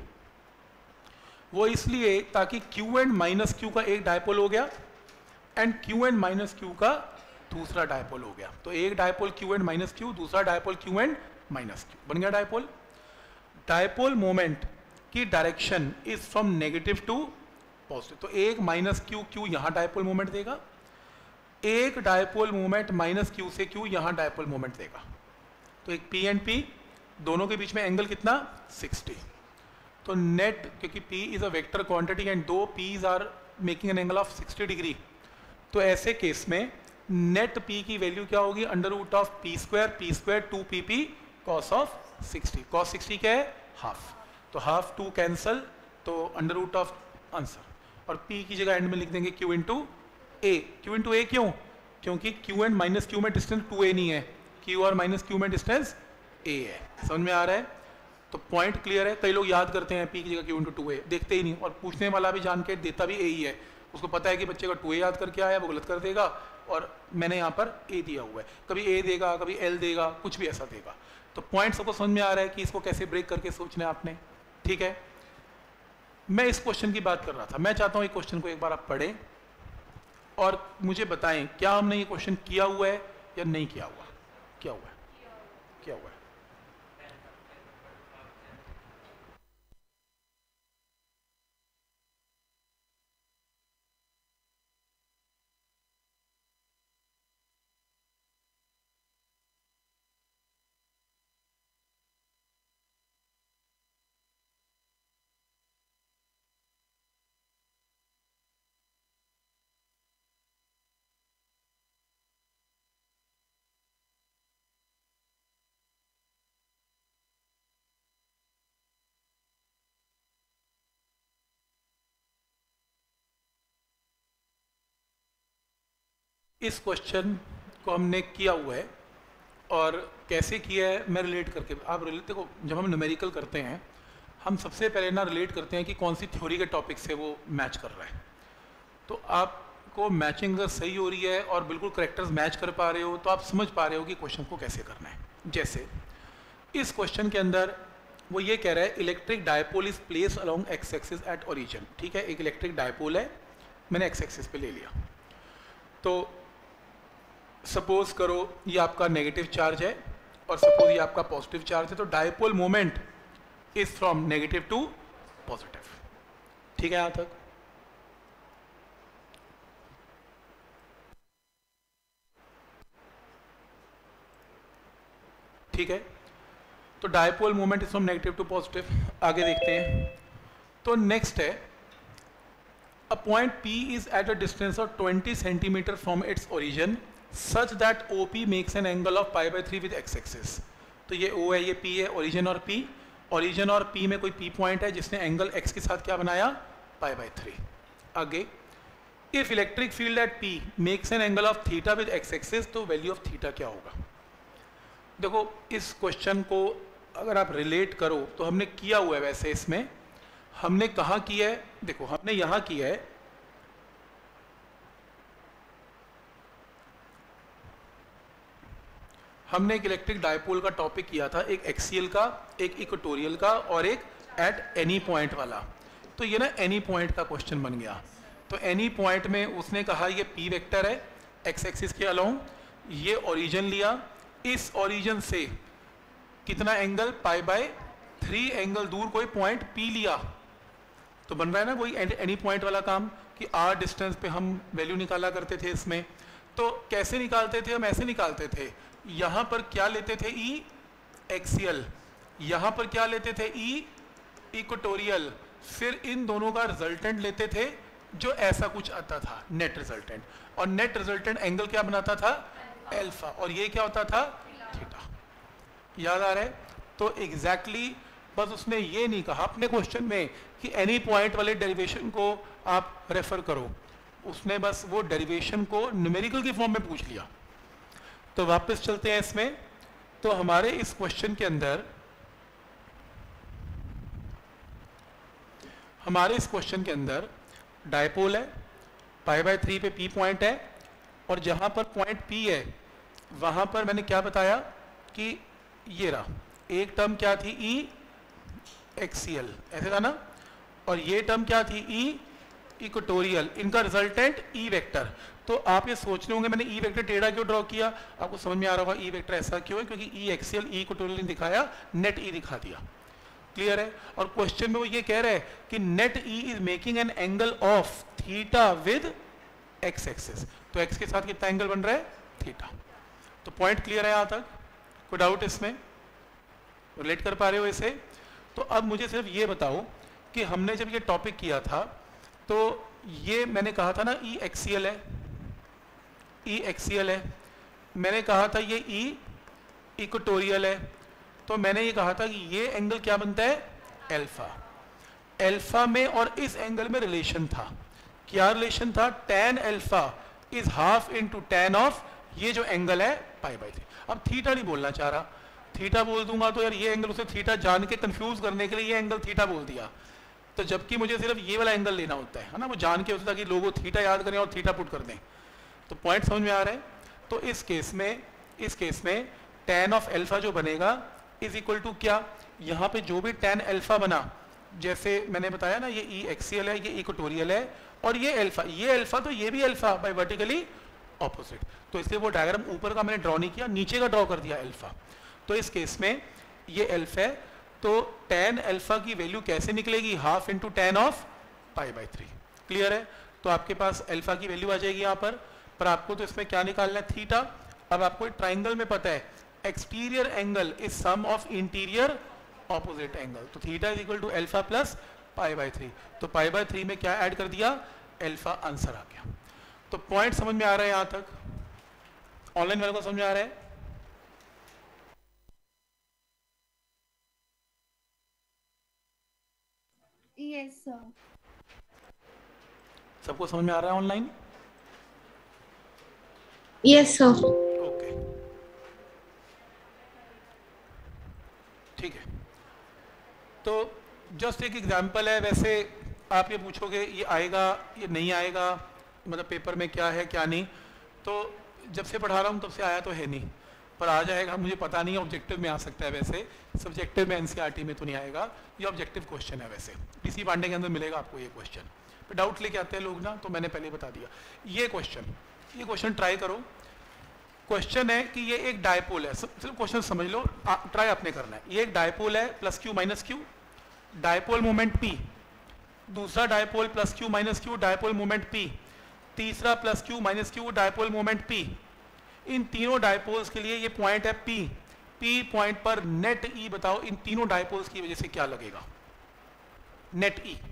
वो इसलिए ताकि क्यू एंड माइनस क्यू का एक डायपोल हो गया and Q and minus Q का दूसरा डायपोल हो गया। तो एक dipole Q and minus Q, दूसरा dipole Q and minus Q, बन गया डायपोल। डायपोल मोमेंट की direction is from negative to positive. तो एक माइनस क्यू क्यू यहाँ डायपोल मोमेंट देगा, एक डायपोल मोमेंट माइनस क्यू से क्यू यहाँ डायपोल मोमेंट देगा। तो एक पी एंड पी, दोनों के बीच में एंगल कितना? साठ। तो नेट, क्योंकि P is a vector quantity and दो P's are making an angle of साठ डिग्री, तो ऐसे केस में नेट P की वैल्यू क्या होगी? Under root of P square P square two P P cos of साठ। कॉस साठ क्या है? हाफ। तो हाफ टू कैंसल, तो अंडर रूट ऑफ आंसर, और P की जगह एंड में लिख देंगे Q into a. Q into a क्यों? क्योंकि Q एंड माइनस Q में डिस्टेंस टू ए नहीं है, Q और माइनस Q में डिस्टेंस ए है। समझ में आ रहा है? तो पॉइंट क्लियर है। कई लोग याद करते हैं P की जगह Q इंटू टू ए, देखते ही नहीं, और पूछने वाला भी जान के देता भी ए ही है, उसको पता है कि बच्चे का टू ए याद करके आया, वो गलत कर देगा, और मैंने यहाँ पर ए दिया हुआ है, कभी ए देगा कभी एल देगा, कुछ भी ऐसा देगा। तो पॉइंट सबको समझ में आ रहा है कि इसको कैसे ब्रेक करके सोचना है आपने, ठीक है? मैं इस क्वेश्चन की बात कर रहा था, मैं चाहता हूँ इस क्वेश्चन को एक बार आप पढ़ें और मुझे बताएं क्या हमने ये क्वेश्चन किया हुआ है या नहीं किया हुआ। क्या हुआ है? क्या हुआ है? इस क्वेश्चन को हमने किया हुआ है और कैसे किया है मैं रिलेट करके, आप रिलेट देखो, जब हम न्यूमेरिकल करते हैं हम सबसे पहले ना रिलेट करते हैं कि कौन सी थ्योरी के टॉपिक से वो मैच कर रहा है। तो आपको मैचिंग अगर सही हो रही है और बिल्कुल करेक्टर्स मैच कर पा रहे हो तो आप समझ पा रहे हो कि क्वेश्चन को कैसे करना है। जैसे इस क्वेश्चन के अंदर वो ये कह रहा है electric dipole is place along x axis at origin. ठीक है, एक इलेक्ट्रिक डायपोल है, मैंने एक्स एक्सिस पे ले लिया। तो सपोज करो ये आपका नेगेटिव चार्ज है और सपोज ये आपका पॉजिटिव चार्ज है, तो dipole moment is from negative to positive. ठीक है यहां तक? ठीक है, तो dipole moment is from negative to positive. आगे देखते हैं। तो नेक्स्ट है a point P is at a distance of twenty centimeter from its origin such that O P makes an angle of pi by three with x axis। तो ये O है, ये P है, ओरिजिन और P। Origin और P में कोई P point है जिसने एंगल x के साथ क्या बनाया? Pi by three. आगे if electric field at P makes an angle of theta with x axis, तो वैल्यू ऑफ थीटा क्या होगा? देखो इस क्वेश्चन को अगर आप रिलेट करो तो हमने किया हुआ है वैसे इसमें, हमने कहाँ किया है, देखो हमने यहाँ किया है, हमने एक इलेक्ट्रिक डायपोल का टॉपिक किया था, एक एक्सियल का, एक इक्वेटोरियल का और एक एट एनी पॉइंट वाला। तो ये ना एनी पॉइंट का क्वेश्चन बन गया। तो एनी पॉइंट में उसने कहा ये पी वेक्टर है एक्स एक्सिस के अलोंग, ये ओरिजिन लिया, इस ओरिजिन से कितना angle, pi by three angle दूर कोई पॉइंट पी लिया, तो बन रहा है ना वही एनी पॉइंट वाला काम कि आर डिस्टेंस पे हम वैल्यू निकाला करते थे इसमें। तो कैसे निकालते थे हम, ऐसे निकालते थे, यहाँ पर क्या लेते थे ई एक्सियल, यहाँ पर क्या लेते थे ई इक्वेटोरियल, फिर इन दोनों का रिजल्टेंट लेते थे जो ऐसा कुछ आता था नेट रिजल्टेंट, और नेट रिजल्टेंट एंगल क्या बनाता था, एल्फा, और ये क्या होता था, थीटा। याद आ रहा है? तो एग्जैक्टली exactly, बस उसने ये नहीं कहा अपने क्वेश्चन में कि एनी पॉइंट वाले डेरिवेशन को आप रेफर करो, उसने बस वो डेरिवेशन को न्यूमेरिकल की फॉर्म में पूछ लिया। तो वापस चलते हैं इसमें। तो हमारे इस क्वेश्चन के अंदर हमारे इस क्वेश्चन के अंदर डायपोल है, पाई बाय थ्री पे पी पॉइंट है, और जहां पर पॉइंट पी है वहां पर मैंने क्या बताया कि ये रहा, एक टर्म क्या थी ई एक्सियल, ऐसे था ना, और ये टर्म क्या थी ई इक्वेटोरियल, इनका रिजल्टेंट ई वेक्टर। तो आप ये सोच रहे होंगे मैंने ई वेक्टर टेढ़ा क्यों ड्रॉ किया, आपको समझ में आ रहा होगा ई वेक्टर ऐसा क्यों है, क्योंकि ई एक्सियल ई इक्वेटोरियल ने दिखाया, नेट ई दिखा दिया। क्लियर है? और क्वेश्चन में वो ये कह रहे हैं कि net E is making an angle of theta with x axis, तो एक्स के साथ कितना एंगल बन रहा है, थीटा। तो पॉइंट क्लियर है यहां तक? कोई डाउट इसमें? रिलेट कर पा रहे हो इसे? तो अब मुझे सिर्फ ये बताओ कि हमने जब ये टॉपिक किया था तो ये मैंने कहा था ना ई एक्सियल है, ई एक्सियल है, मैंने कहा था ये ई इक्वेटोरियल है, तो मैंने ये कहा था कि ये एंगल क्या बनता है, एल्फा। एल्फा में और इस एंगल में रिलेशन था, क्या रिलेशन था, tan alpha is half into tan of ये जो एंगल है पाई बाय थ्री। अब थीटा नहीं बोलना चाह रहा, थीटा बोल दूंगा तो यार ये एंगल, उसे थीटा जान के कंफ्यूज करने के लिए ये एंगल थीटा बोल दिया, तो जबकि मुझे सिर्फ ये वाला एंगल लेना होता है, है ना, वो जान के होता है कि लोगों थीटा याद करें और थीटा पुट कर दें। तो पॉइंट समझ में आ रहा है? तो इस केस में इस केस में tan ऑफ एल्फा जो बनेगा इज इक्वल टू क्या, यहाँ पे जो भी tan एल्फा बना, जैसे मैंने बताया ना ये ई एक्सियल है, ये इक्वेटोरियल है, और ये एल्फा, ये एल्फा तो ये भी एल्फा बाय वर्टिकली ऑपोजिट, तो इसलिए वो डायग्राम ऊपर का मैंने ड्रॉ नहीं किया, नीचे का ड्रॉ कर दिया एल्फा। तो इस केस में ये एल्फा है, तो tan एल्फा की वैल्यू कैसे निकलेगी, half into tan of pi by three. Clear है? तो आपके पास एल्फा की वैल्यू आ जाएगी यहाँ पर पर आपको तो इसमें क्या निकालना है, थीटा। अब आपको ट्राइंगल में पता है exterior angle is sum of interior opposite angle, तो theta is equal to alpha plus pi by three, तो पाई बाय थ्री में क्या ऐड कर दिया, एल्फा, आंसर आ गया। तो पॉइंट समझ में आ रहा है यहां तक? ऑनलाइन वाले को समझ में आ रहा है? Yes sir. सबको समझ में आ रहा है ऑनलाइन? Yes sir. ओके, ठीक है। तो जस्ट एक एग्जांपल है, वैसे आप ये पूछोगे ये आएगा ये नहीं आएगा, मतलब पेपर में क्या है क्या नहीं, तो जब से पढ़ा रहा हूँ तब से आया तो है नहीं, पर आ जाएगा, मुझे पता नहीं है, ऑब्जेक्टिव में आ सकता है, वैसे सब्जेक्टिव में एनसीईआरटी में तो नहीं आएगा, ये ऑब्जेक्टिव क्वेश्चन है। वैसे डीसी पांडे के अंदर मिलेगा आपको ये क्वेश्चन, फिर डाउट लेके आते हैं लोग ना, तो मैंने पहले बता दिया। ये क्वेश्चन ये क्वेश्चन ट्राई करो। क्वेश्चन है कि ये एक डायपोल है, सिर्फ क्वेश्चन समझ लो, ट्राई आपने करना है। ये एक डायपोल है, plus Q minus Q, dipole moment P, दूसरा dipole plus Q minus Q, dipole moment P, तीसरा plus Q minus Q, dipole moment P. इन तीनों डायपोल्स के लिए ये पॉइंट है पी, पी पॉइंट पर नेट ई बताओ इन तीनों डायपोल्स की वजह से क्या लगेगा, नेट ई।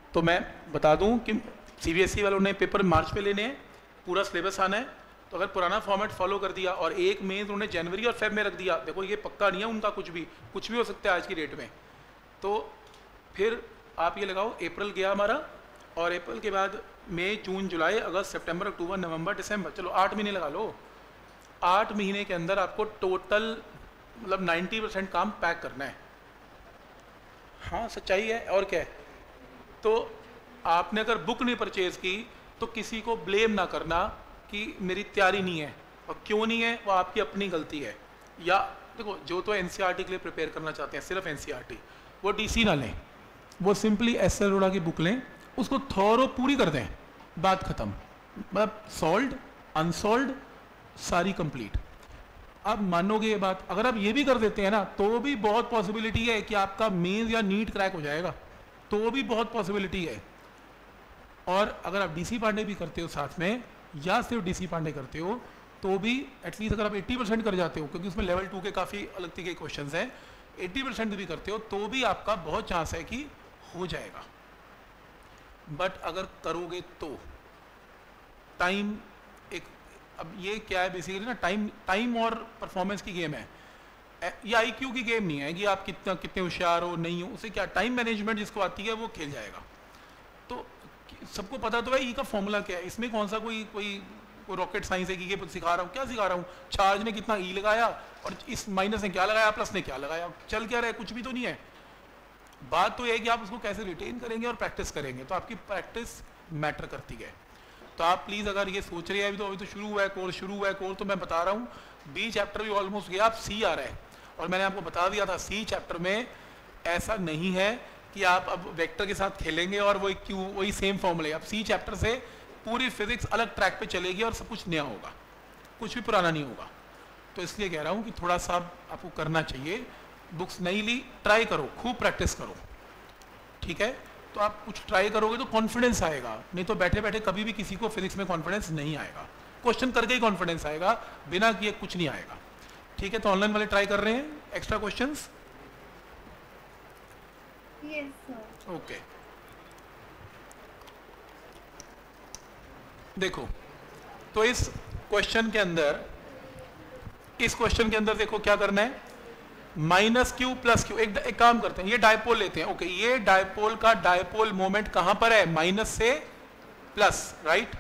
तो मैं बता दूं कि सीबीएसई वालों ने पेपर मार्च में लेने हैं, पूरा सिलेबस आना है, तो अगर पुराना फॉर्मेट फॉलो कर दिया और एक में उन्होंने जनवरी और फेब में रख दिया, देखो ये पक्का नहीं है उनका, कुछ भी कुछ भी हो सकता है आज की डेट में, तो फिर आप ये लगाओ अप्रैल गया हमारा, और अप्रैल के बाद मई जून जुलाई अगस्त सितंबर अक्टूबर नवंबर दिसंबर, चलो आठ महीने लगा लो। आठ महीने के अंदर आपको टोटल मतलब नब्बे परसेंट काम पैक करना है। हाँ सच्चाई है, और क्या है। तो आपने अगर बुक नहीं परचेज की तो किसी को ब्लेम ना करना कि मेरी तैयारी नहीं है, और क्यों नहीं है वो आपकी अपनी गलती है। या देखो जो तो एनसीईआरटी के लिए प्रिपेयर करना चाहते हैं सिर्फ एनसीईआरटी, वो डीसी ना लें, वो सिंपली एस एल रोड़ा की बुक लें, उसको थोरो पूरी कर दें, बात खत्म, मतलब सॉल्व्ड अनसॉल्व्ड सारी कंप्लीट। अब मानोगे ये बात, अगर आप ये भी कर देते हैं ना तो भी बहुत पॉसिबिलिटी है कि आपका मेंस या नीट क्रैक हो जाएगा, तो भी बहुत पॉसिबिलिटी है। और अगर आप डीसी पांडे भी करते हो साथ में, या सिर्फ डीसी पांडे करते हो, तो भी एटलीस्ट अगर आप अस्सी परसेंट कर जाते हो, क्योंकि उसमें लेवल टू के काफ़ी अलग तरीके के क्वेश्चंस हैं, अस्सी परसेंट भी करते हो तो भी आपका बहुत चांस है कि हो जाएगा। बट अगर करोगे तो टाइम एक, अब ये क्या है बेसिकली ना, टाइम टाइम और परफॉर्मेंस की गेम है, ये आईक्यू की गेम नहीं है कि आप कितना कितने होशियार हो नहीं हो, उसे क्या टाइम मैनेजमेंट जिसको आती है वो खेल जाएगा। तो सबको पता तो है ई का फॉर्मूला क्या है, इसमें कौन सा कोई कोई रॉकेट साइंस है कि ये सिखा रहा हूँ, क्या सिखा रहा हूँ, चार्ज ने कितना ई लगाया और इस माइनस ने क्या लगाया प्लस ने क्या लगाया, चल क्या रहा है, कुछ भी तो नहीं है। बात तो यह है कि आप उसको कैसे रिटेन करेंगे और प्रैक्टिस करेंगे, तो आपकी प्रैक्टिस मैटर करती है। तो आप प्लीज़ अगर ये सोच रहे हैं अभी तो अभी तो शुरू हुआ है कोर्स शुरू हुआ है कोर्स तो मैं बता रहा हूँ बी चैप्टर भी ऑलमोस्ट गया, आप सी आ रहा है, और मैंने आपको बता दिया था सी चैप्टर में ऐसा नहीं है कि आप अब वेक्टर के साथ खेलेंगे और वो क्यों वही सेम फॉर्मूले, अब सी चैप्टर से पूरी फिजिक्स अलग ट्रैक पे चलेगी और सब कुछ नया होगा, कुछ भी पुराना नहीं होगा। तो इसलिए कह रहा हूँ कि थोड़ा सा आपको करना चाहिए, बुक्स नहीं ली, ट्राई करो, खूब प्रैक्टिस करो, ठीक है। तो आप कुछ ट्राई करोगे तो कॉन्फिडेंस आएगा, नहीं तो बैठे बैठे कभी भी किसी को फिजिक्स में कॉन्फिडेंस नहीं आएगा, क्वेश्चन करके ही कॉन्फिडेंस आएगा, बिना किए कुछ नहीं आएगा, ठीक है। तो ऑनलाइन वाले ट्राई कर रहे हैं extra questions? Yes sir. Okay, देखो तो इस क्वेश्चन के अंदर इस क्वेश्चन के अंदर देखो क्या करना है, माइनस क्यू प्लस क्यू, एक, एक काम करते हैं, ये डायपोल लेते हैं, ओके। ये डायपोल का डायपोल मोमेंट कहां पर है, माइनस से प्लस, राइट।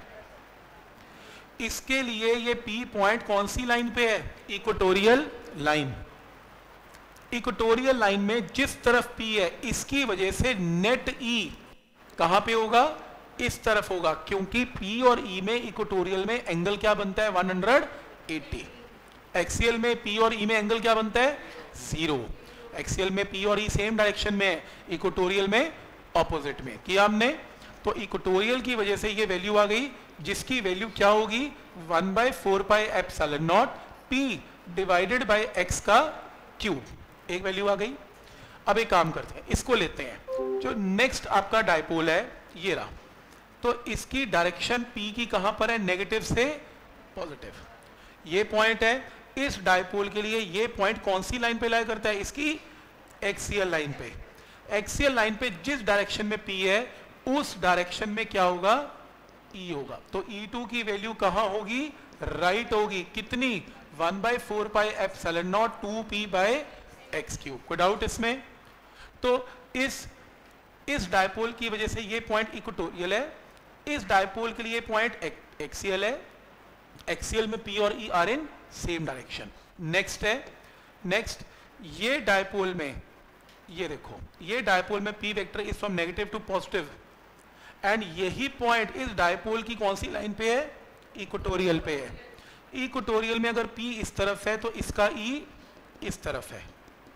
इसके लिए ये पी पॉइंट कौन सी लाइन पे है, इक्वेटोरियल लाइन। इक्वेटोरियल लाइन में जिस तरफ पी है इसकी वजह से नेट ई कहां पे होगा, इस तरफ होगा, क्योंकि पी और ई में इक्वेटोरियल में एंगल क्या बनता है, एक सौ अस्सी। एक्सियल में पी और ई में एंगल क्या बनता है, जीरो। एक्सियल में पी और ई सेम डायरेक्शन में है, इक्वेटोरियल में ऑपोजिट में किया हमने। तो इक्वेटोरियल की वजह से ये वैल्यू आ गई, जिसकी वैल्यू क्या होगी, one by four pi epsilon naught P divided by x का क्यूब, एक वैल्यू आ गई। अब एक काम करते हैं, इसको लेते हैं, जो नेक्स्ट आपका डायपोल है ये रहा, तो इसकी डायरेक्शन पी की कहां पर है, नेगेटिव से पॉजिटिव, ये पॉइंट है। इस डायपोल के लिए ये पॉइंट कौन सी लाइन पे लाई करता है, इसकी एक्सियल लाइन पे। एक्सियल लाइन पे जिस डायरेक्शन में पी है उस डायरेक्शन में क्या होगा, ई होगा। तो ई टू की वैल्यू कहां होगी, राइट होगी, कितनी, one by four pi epsilon naught two P by x cube. कोई डाउट इसमें? तो इस इस डायपोल की वजह से ये पॉइंट इक्वेटोरियल है, इस डायपोल के लिए पॉइंट एक्सियल है, एक्सियल में पी और E are in same direction. Next है, नेक्स्ट ये डायपोल में, ये देखो ये डायपोल में P vector is from negative to positive, and यही पॉइंट इस डायपोल की कौन सी लाइन पे है, इक्वेटोरियल पे है। इक्वेटोरियल में अगर पी इस तरफ है तो इसका ई इस तरफ है,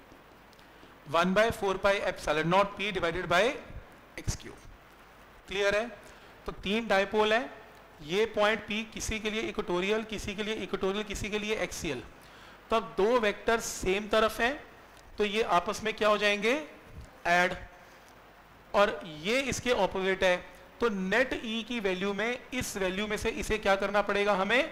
one by four pi epsilon naught P divided by x cube. Clear है? तो तीन डायपोल है, ये पॉइंट पी किसी के लिए इक्वेटोरियल, किसी के लिए इक्वेटोरियल, किसी के लिए एक्सियल। तो अब दो वेक्टर सेम तरफ हैं तो ये आपस में क्या हो जाएंगे, ऐड, और ये इसके ऑपोजिट है, तो नेट ई की वैल्यू में इस वैल्यू में से इसे क्या करना पड़ेगा हमें,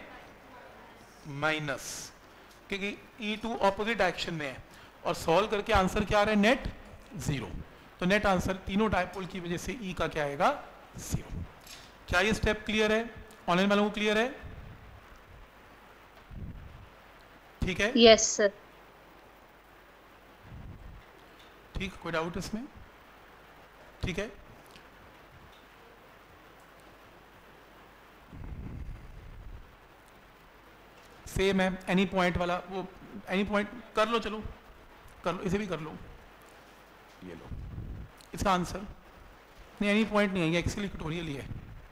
माइनस, क्योंकि ई टू ऑपोजिट डायरेक्शन में है, और सॉल्व करके आंसर क्या आ रहा है, नेट जीरो। तो नेट आंसर तीनों डायपोल की वजह से ई का क्या आएगा, जीरो। क्या ये स्टेप क्लियर है? ऑनलाइन वालों को क्लियर है? ठीक है, यस सर। ठीक, कोई डाउट इसमें? ठीक है, सेम है एनी पॉइंट वाला, वो एनी पॉइंट कर लो, चलो कर लो, इसे भी कर लो, ये लो इसका आंसर। नहीं एनी पॉइंट नहीं है, ये एक्चुअली इक्वेटोरियल ही है।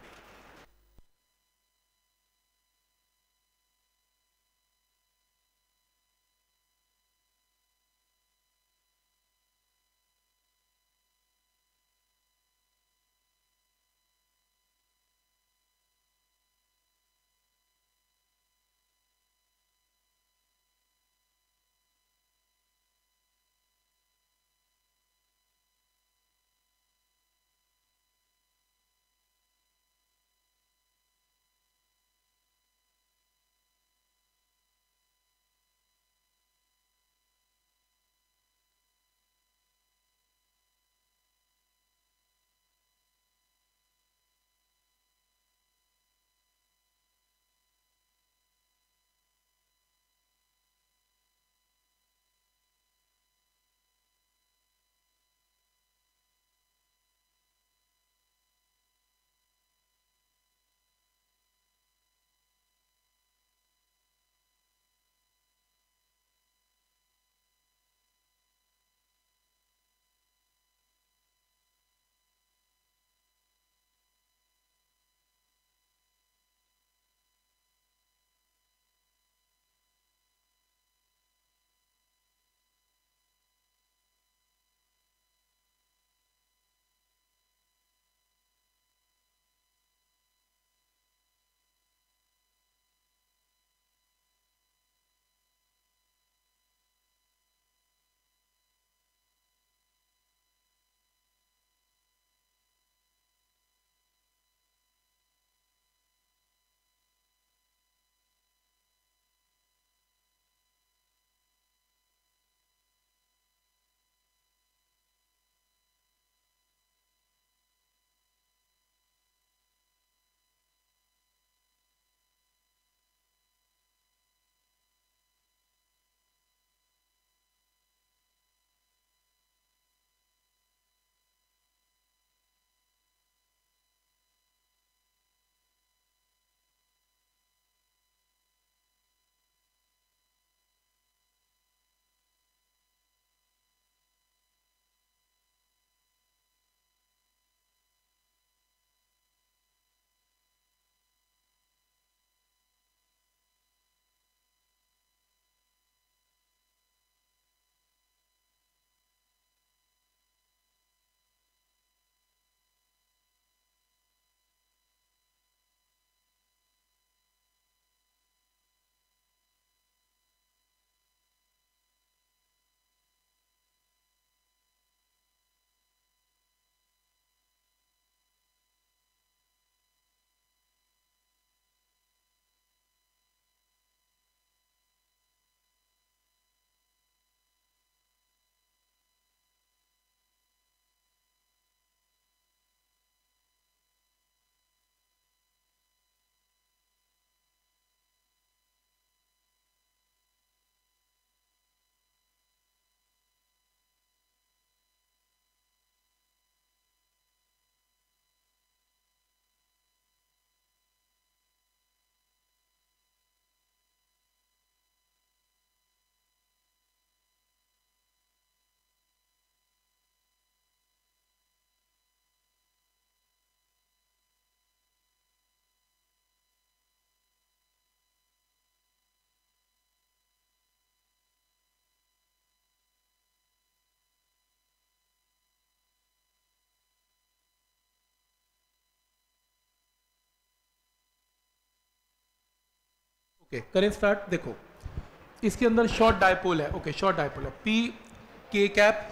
ओके करें स्टार्ट। देखो इसके अंदर शॉर्ट डायपोल है, ओके शॉर्ट डायपोल है, P k cap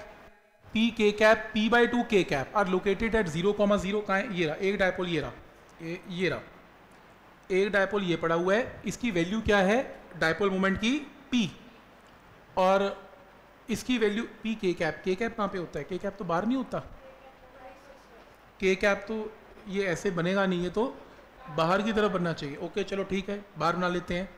P k cap P by two k cap are located at zero comma zero. कहाँ है? ये रहा एक डायपोल, ये रहा ये ये रहा एक डायपोल, ये पड़ा हुआ है। इसकी वैल्यू क्या है डायपोल मोमेंट की? P। और इसकी value P k cap, k cap कहाँ पे होता है, के कैप तो बाहर नहीं होता, के कैप तो ये ऐसे बनेगा नहीं, ये तो बाहर की तरफ बनना चाहिए। ओके चलो ठीक है, बाहर बना लेते हैं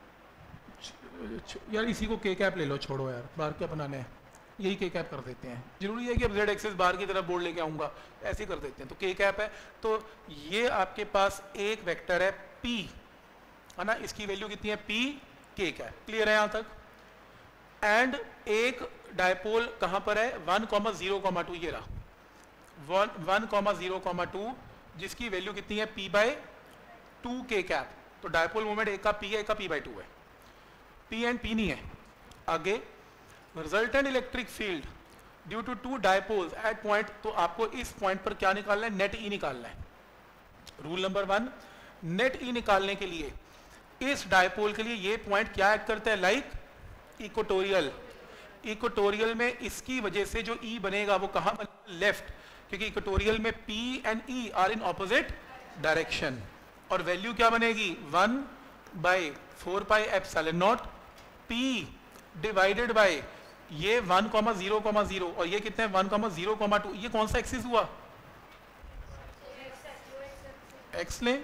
यार, इसी को के कैप ले लो, छोड़ो यार बाहर क्या बनाना है, यही के कैप कर देते हैं। जरूरी है कि अब जेड एक्सेस बाहर की तरफ बोर्ड लेके आऊँगा, ऐसे ही कर देते हैं। तो के कैप है, तो ये आपके पास एक वेक्टर है पी, है ना, इसकी वैल्यू कितनी है पी के कैप, क्लियर है यहाँ तक। एंड एक डायपोल कहाँ पर है, one comma zero comma two, ये रहा one one comma zero comma two, जिसकी वैल्यू कितनी है P by two k cap. तो डायपोल मोमेंट एक का पी है, एक का पी बाय टू है, पी एंड पी नहीं है। आगे resultant electric field due to two dipoles at point, तो आपको इस पॉइंट पर क्या निकालना है, नेट ई निकालना है। Rule number one, net E निकालने के लिए इस डायपोल के लिए ये पॉइंट क्या एक्ट करता है, लाइक इक्वेटोरियल। इक्वेटोरियल में इसकी वजह से जो ई बनेगा वो कहाँ बनेगा, लेफ्ट, क्योंकि इक्वेटोरियल में P and E are in opposite direction. और वैल्यू क्या बनेगी, one by four pi epsilon naught P divided by ये one comma zero comma zero, और ये कितने one comma zero comma two, ये कौन सा एक्सिस हुआ, एक्स लें,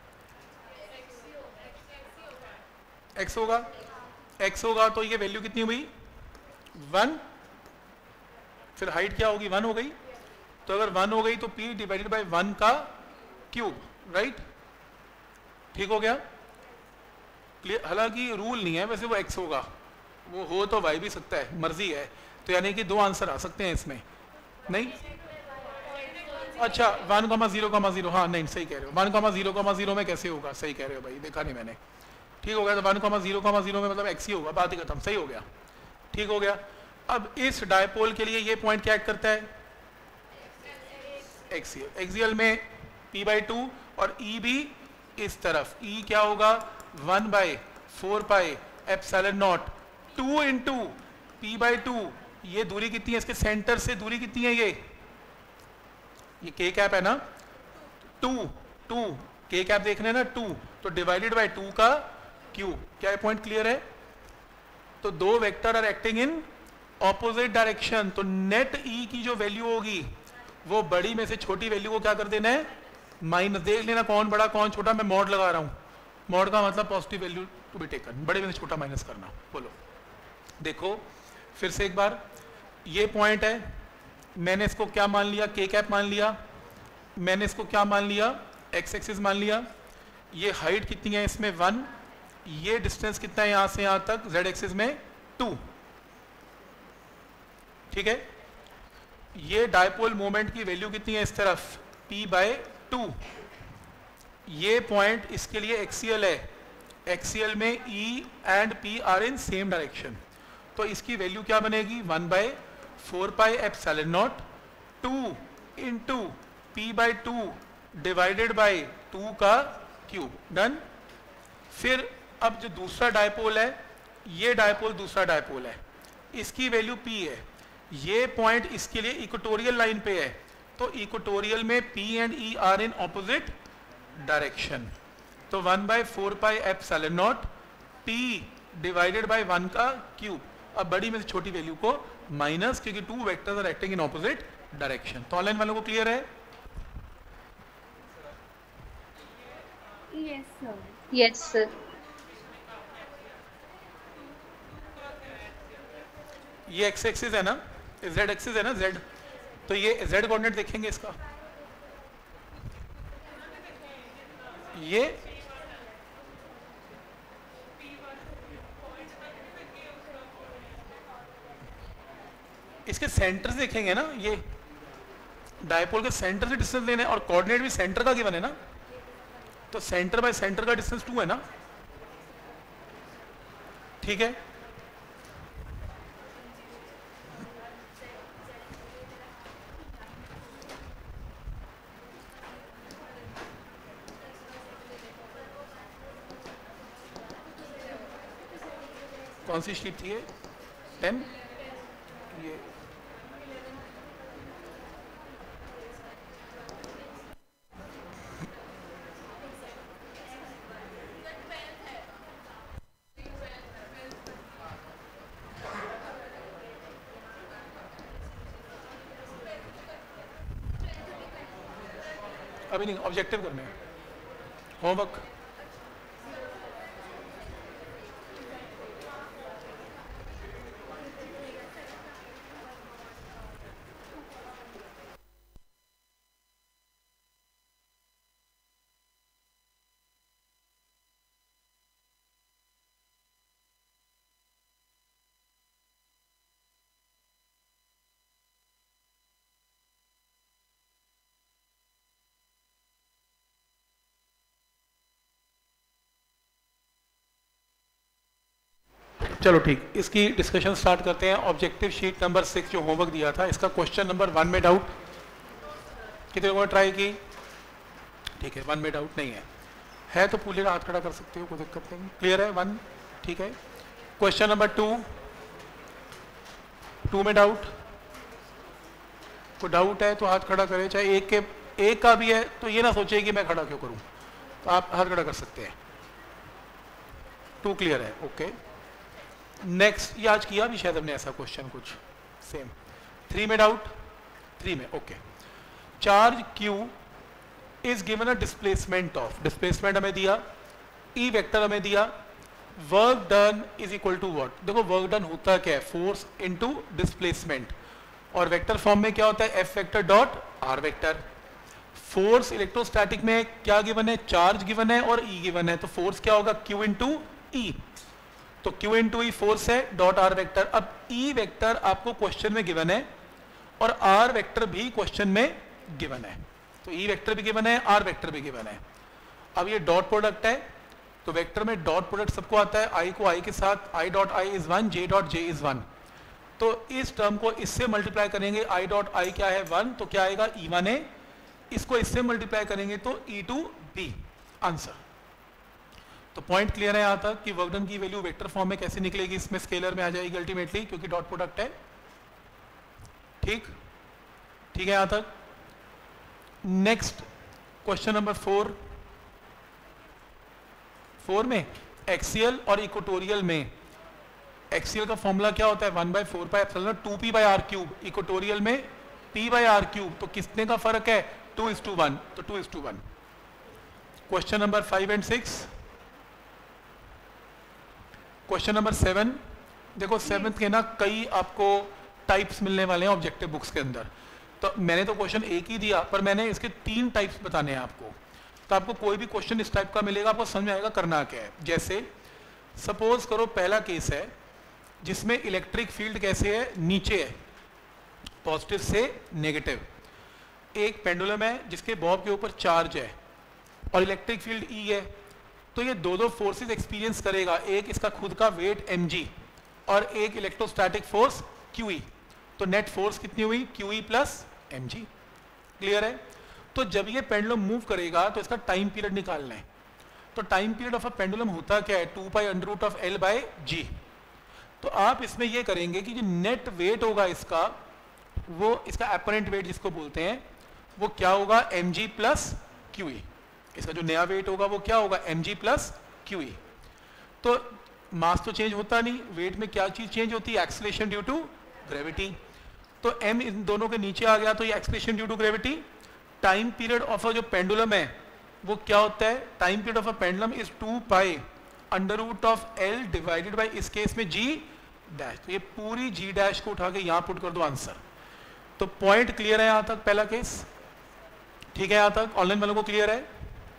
एक्स होगा, एक्स होगा तो ये वैल्यू कितनी हुई वन, फिर हाइट क्या होगी वन हो गई, तो अगर वन हो गई तो p डिवाइडेड बाय वन का क्यूब, राइट, ठीक हो गया क्लियर। हालांकि रूल नहीं है वैसे, वो x होगा, वो हो तो y भी सकता है, मर्जी है, तो यानी कि दो आंसर आ सकते हैं इसमें, नहीं अच्छा one comma zero comma zero, हाँ नहीं सही कह रहे हो, one comma zero comma zero में कैसे होगा, सही कह रहे हो भाई, देखा नहीं मैंने, ठीक हो गया। तो one comma zero comma zero में मतलब x ही होगा, बात ही खत्म, सही हो गया, ठीक हो गया। अब इस डायपोल के लिए ये पॉइंट क्या एक्ट करता है, एक्सियल, एक्सियल में p बाई टू और e भी इस तरफ, e क्या होगा one by four pi epsilon naught two into P by two, ये दूरी कितनी है, इसके सेंटर से दूरी कितनी है, ये ये के कैप है ना, टू टू के कैप देख रहे हैं ना, टू, तो डिवाइडेड बाई टू का क्यूब। क्या ये पॉइंट क्लियर है। तो दो vector are acting in opposite direction, तो नेट ई की जो वैल्यू होगी वो बड़ी में से छोटी वैल्यू को क्या कर देना है, माइनस, देख लेना कौन बड़ा कौन छोटा, मैं मॉड लगा रहा हूं, मॉड का मतलब positive value to be taken, बड़े में से छोटा माइनस करना। बोलो देखो फिर से एक बार, ये पॉइंट है, मैंने इसको क्या मान लिया, के कैप मान लिया, मैंने इसको क्या मान लिया, एक्स एक्सिस मान लिया, ये हाइट कितनी है इसमें वन, ये डिस्टेंस कितना है यहां से यहां तक जेड एक्सिस में टू, ठीक है। ये डायपोल मोमेंट की वैल्यू कितनी है इस तरफ, p बाय टू, ये पॉइंट इसके लिए एक्सियल है, एक्सियल में e and p are in same direction, तो इसकी वैल्यू क्या बनेगी, one by four pi epsilon naught two into P by two divided by two का क्यूब, डन। फिर अब जो दूसरा डायपोल है, ये डायपोल दूसरा डायपोल है, इसकी वैल्यू p है, ये पॉइंट इसके लिए इक्वेटोरियल लाइन पे है, तो इक्वेटोरियल में p and e are in opposite direction, तो one by four pi epsilon naught p divided by one का क्यूब। अब बड़ी में से छोटी वैल्यू को माइनस, क्योंकि two vectors are acting in opposite direction. तो ऑनलाइन वालों को क्लियर है, Yes, sir. Yes, sir. ये एक्स एक्सिस है ना, जेड एक्सिस है ना, जेड, तो ये जेड कोऑर्डिनेट देखेंगे इसका, ये इसके सेंटर से देखेंगे ना, ये डायपोल के सेंटर से डिस्टेंस लेना है, और कोऑर्डिनेट भी सेंटर का गिवन है ना, तो सेंटर बाय सेंटर का डिस्टेंस टू है ना, ठीक है। कौन सी शीट थी ये, टेन, ये अभी नहीं, ऑब्जेक्टिव करने हैं, होमवर्क। चलो ठीक, इसकी डिस्कशन स्टार्ट करते हैं। ऑब्जेक्टिव शीट नंबर सिक्स जो होमवर्क दिया था, इसका क्वेश्चन नंबर वन में डाउट कितने लोगों ने ट्राई की? ठीक है, वन में डाउट नहीं है, है तो पूरे हाथ खड़ा कर सकते हो, कोई दिक्कत नहीं। क्लियर है वन? ठीक है। क्वेश्चन नंबर टू, टू में डाउट? कोई डाउट है तो हाथ खड़ा करे, चाहे एक के एक का भी है तो ये ना सोचे कि मैं खड़ा क्यों करूं, तो आप हाथ खड़ा कर सकते हैं। टू क्लियर है? ओके। नेक्स्ट, ये आज किया भी शायद हमने ऐसा क्वेश्चन कुछ सेम। थ्री में डाउट? थ्री में okay. Charge Q is given a displacement of, displacement हमें दिया, ई वेक्टर हमें दिया, work done is equal to what? देखो वर्क डन होता क्या है, फोर्स इनटू डिस्प्लेसमेंट, और वेक्टर फॉर्म में क्या होता है, F vector dot r vector. Force electrostatic में क्या गिवन है, चार्ज गिवन है और ई गिवन है, तो फोर्स क्या होगा, क्यू इंटू ई, तो क्यू इंटू ई फोर्स है, डॉट आर वेक्टर। अब ई वेक्टर आपको क्वेश्चन में गिवन है और आर वेक्टर भी क्वेश्चन में गिवन है, तो ई वेक्टर भी गिवन है, आर वेक्टर भी गिवन है। अब ये डॉट प्रोडक्ट है, तो वेक्टर में डॉट प्रोडक्ट सबको आता है, आई को आई के साथ, i dot i is one, j dot j is one, तो इस टर्म को इससे मल्टीप्लाई करेंगे, आई डॉट आई क्या है वन, तो क्या आएगा ई वन है, इसको इससे मल्टीप्लाई करेंगे तो ई टू बी आंसर। तो पॉइंट क्लियर है यहां तक कि वर्क डन की वैल्यू वेक्टर फॉर्म में कैसे निकलेगी, इसमें स्केलर में आ जाएगी अल्टीमेटली, क्योंकि डॉट प्रोडक्ट है। ठीक ठीक है यहां तक। Next question number four, four में एक्सियल और इक्वेटोरियल में, एक्सियल का फॉर्मूला क्या होता है, one by four by epsilon two P by r cube, equatorial में पी बाई आर क्यूब, तो कितने का फर्क है, टू इज टू वन, तो two is to one. Question number five and six. Question number seven, देखो seventh के ना कई आपको टाइप्स मिलने वाले हैं ऑब्जेक्टिव बुक्स के अंदर, तो मैंने तो क्वेश्चन एक ही दिया पर मैंने इसके तीन टाइप्स बताने हैं आपको, तो आपको कोई भी क्वेश्चन इस टाइप का मिलेगा आपको समझ में आएगा करना क्या है। जैसे सपोज करो पहला केस है जिसमें इलेक्ट्रिक फील्ड कैसे है, नीचे है, पॉजिटिव से नेगेटिव, एक पेंडुलम है जिसके बॉब के ऊपर चार्ज है और इलेक्ट्रिक फील्ड ई है, तो ये दो दो फोर्सेस एक्सपीरियंस करेगा, एक इसका खुद का वेट mg और एक इलेक्ट्रोस्टैटिक फोर्स qe, तो नेट फोर्स कितनी हुई, qe प्लस mg। क्लियर है? तो जब ये पेंडुलम मूव करेगा तो इसका टाइम पीरियड निकालना है, तो time period of a pendulum होता क्या है, two pi under root of L by g. तो आप इसमें ये करेंगे कि जो नेट वेट होगा इसका, वो इसका एपरेंट वेट जिसको बोलते हैं, वो क्या होगा, mg प्लस qe। इसका जो नया वेट होगा वो क्या होगा, mg प्लस qe। तो मास तो चेंज होता नहीं, वेट में क्या चीज चेंज होती है, एक्सेलरेशन ड्यू टू ग्रेविटी, तो m इन दोनों के नीचे आ गया तो ये acceleration due to gravity. Time period of a जो पेंडुलम है वो क्या होता है, time period of a pendulum is two pi under root of L divided by, इस केस में g डैश, तो ये पूरी g डैश को उठा के यहां पुट कर दो आंसर। तो पॉइंट क्लियर है यहां तक, पहला केस ठीक है, यहां तक ऑनलाइन वालों को क्लियर है?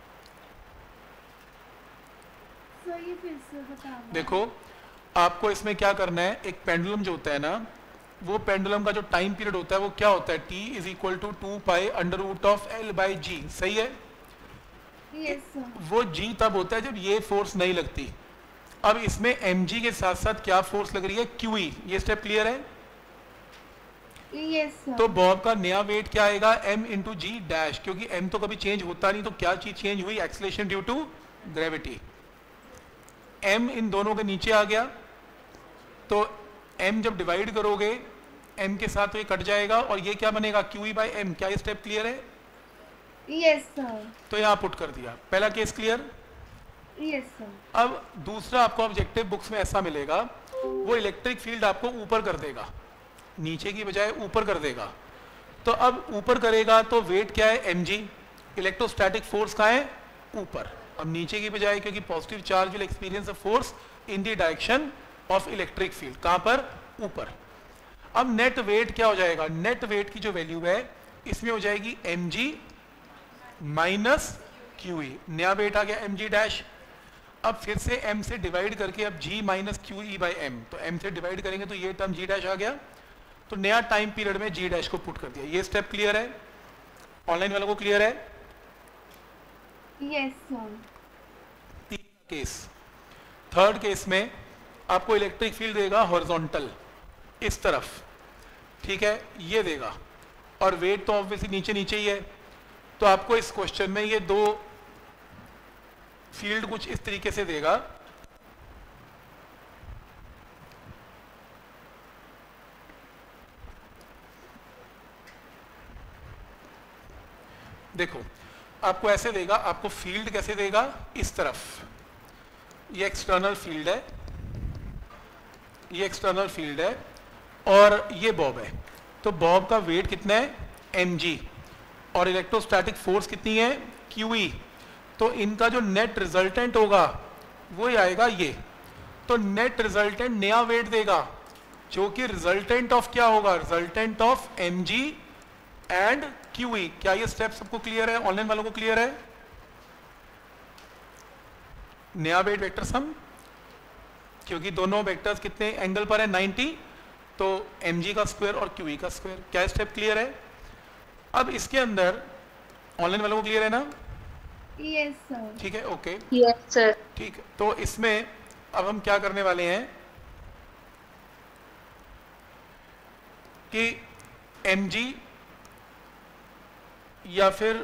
ये फिर से बताओ। देखो आपको इसमें क्या करना है, एक पेंडुलम जो होता है ना, वो पेंडुलम का जो टाइम पीरियड होता है वो क्या होता है, t is equal to two pi under root of L by g, सही है? Yes sir. वो g तब होता है जब ये फोर्स नहीं लगती। अब इसमें mg के साथ साथ क्या फोर्स लग रही है, qe, ये स्टेप क्लियर है? Yes sir. तो बॉब का नया वेट क्या आएगा, m इंटू जी डैश, क्योंकि m तो कभी चेंज होता नहीं, तो क्या चीज चेंज हुई, acceleration due to gravity. m इन दोनों के नीचे आ गया, तो m जब डिवाइड करोगे m के साथ तो ये कट जाएगा और ये क्या बनेगा, qe बाई m। क्या ये स्टेप क्लियर है? Yes sir. तो यहाँ पुट कर दिया, पहला केस क्लियर। Yes sir. अब दूसरा आपको ऑब्जेक्टिव बुक्स में ऐसा मिलेगा, वो इलेक्ट्रिक फील्ड आपको ऊपर कर देगा, नीचे की बजाय ऊपर कर देगा। तो अब ऊपर करेगा तो वेट क्या है, mg, इलेक्ट्रोस्टैटिक फोर्स कहाँ है? ऊपर। अब नीचे की बजाय, क्योंकि positive charge will experience a force in the direction of electric field, कहाँ पर? ऊपर। अब नेट वेट क्या हो जाएगा? नेट वेट की जो वैल्यू है इसमें हो जाएगी m g minus q e, नया वेट आ गया एम जी डैश। अब फिर से m से डिवाइड करके अब g minus q e by m, तो m से डिवाइड करेंगे तो ये टर्म g डैश आ गया, तो नया टाइम पीरियड में g डैश को पुट कर दिया। ये स्टेप क्लियर है? ऑनलाइन वालों को क्लियर है? Yes sir. तीसरा केस, थर्ड केस में आपको इलेक्ट्रिक फील्ड देगा हॉरिजॉन्टल इस तरफ, ठीक है, ये देगा, और वेट तो ऑब्वियसली नीचे नीचे ही है। तो आपको इस क्वेश्चन में ये दो फील्ड कुछ इस तरीके से देगा, देखो आपको ऐसे देगा, आपको फील्ड कैसे देगा? इस तरफ, ये एक्सटर्नल फील्ड है, ये एक्सटर्नल फील्ड है और ये बॉब है। तो बॉब का वेट कितना है? mg, और इलेक्ट्रोस्टैटिक फोर्स कितनी है? qe। तो इनका जो नेट रिजल्टेंट होगा वो ही आएगा ये। तो नेट रिजल्टेंट नया वेट देगा जो कि रिजल्टेंट ऑफ क्या होगा? Resultant of mg and qe। क्या ये स्टेप सबको क्लियर है? ऑनलाइन वालों को क्लियर है? नया वेट वेक्टर सम, क्योंकि दोनों वेक्टर्स कितने एंगल पर है? नाइंटी, तो mg का स्क्वायर और qe का स्क्वायर। क्या स्टेप क्लियर है? अब इसके अंदर ऑनलाइन वालों को क्लियर है ना? Yes sir. ठीक है, ओके, यस सर। ठीक है। तो इसमें अब हम क्या करने वाले हैं कि mg या फिर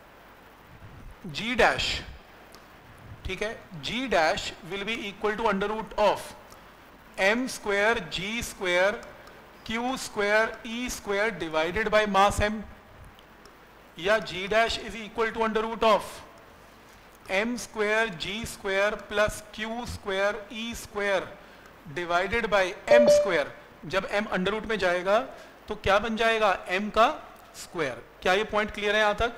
g डैश, ठीक है, g dash will be equal to under root of m square g square q square e square divided by mass m, या g dash is equal to under root of m square g square plus q square e square divided by m square. जब m under root में जाएगा तो क्या बन जाएगा? m का square. क्या ये पॉइंट क्लियर है यहां तक?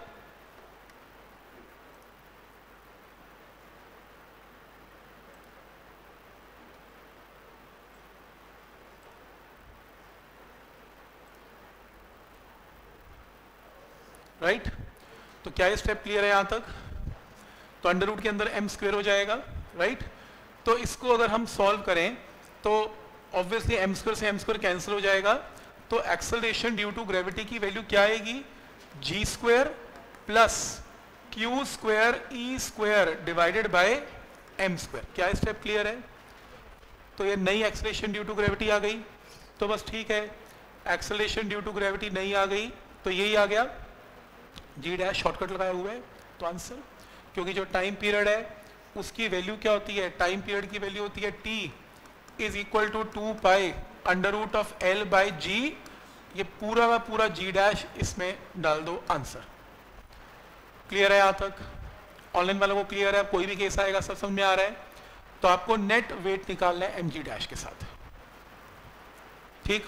Right right? तो क्या ये स्टेप क्लियर है यहां तक? तो अंडर रूट के अंदर m स्क्वायर हो जाएगा, राइट right? तो इसको अगर हम सॉल्व करें तो ऑब्वियसली m स्क्वायर से m स्क्वायर कैंसिल हो जाएगा, तो एक्सेलरेशन ड्यू टू ग्रेविटी की वैल्यू क्या आएगी? g square plus q square e square divided by m square. क्या स्टेप क्लियर है? तो ये नई एक्सेलरेशन ड्यू टू ग्रेविटी आ गई, तो बस ठीक है, एक्सेलरेशन ड्यू टू ग्रेविटी नहीं आ गई तो यही आ गया, जी डैश शॉर्टकट लगाया हुआ है तो आंसर। क्योंकि जो टाइम पीरियड है उसकी वैल्यू क्या होती है? टाइम पीरियड की वैल्यू होती है t is equal to two pi under root of L by g. ये पूरा का पूरा जी डैश इसमें डाल दो, आंसर। क्लियर है यहाँ तक? ऑनलाइन वालों को क्लियर है? कोई भी केस आएगा सब समझ में आ रहा है? तो आपको नेट वेट निकालना है एम जी डैश के साथ, ठीक।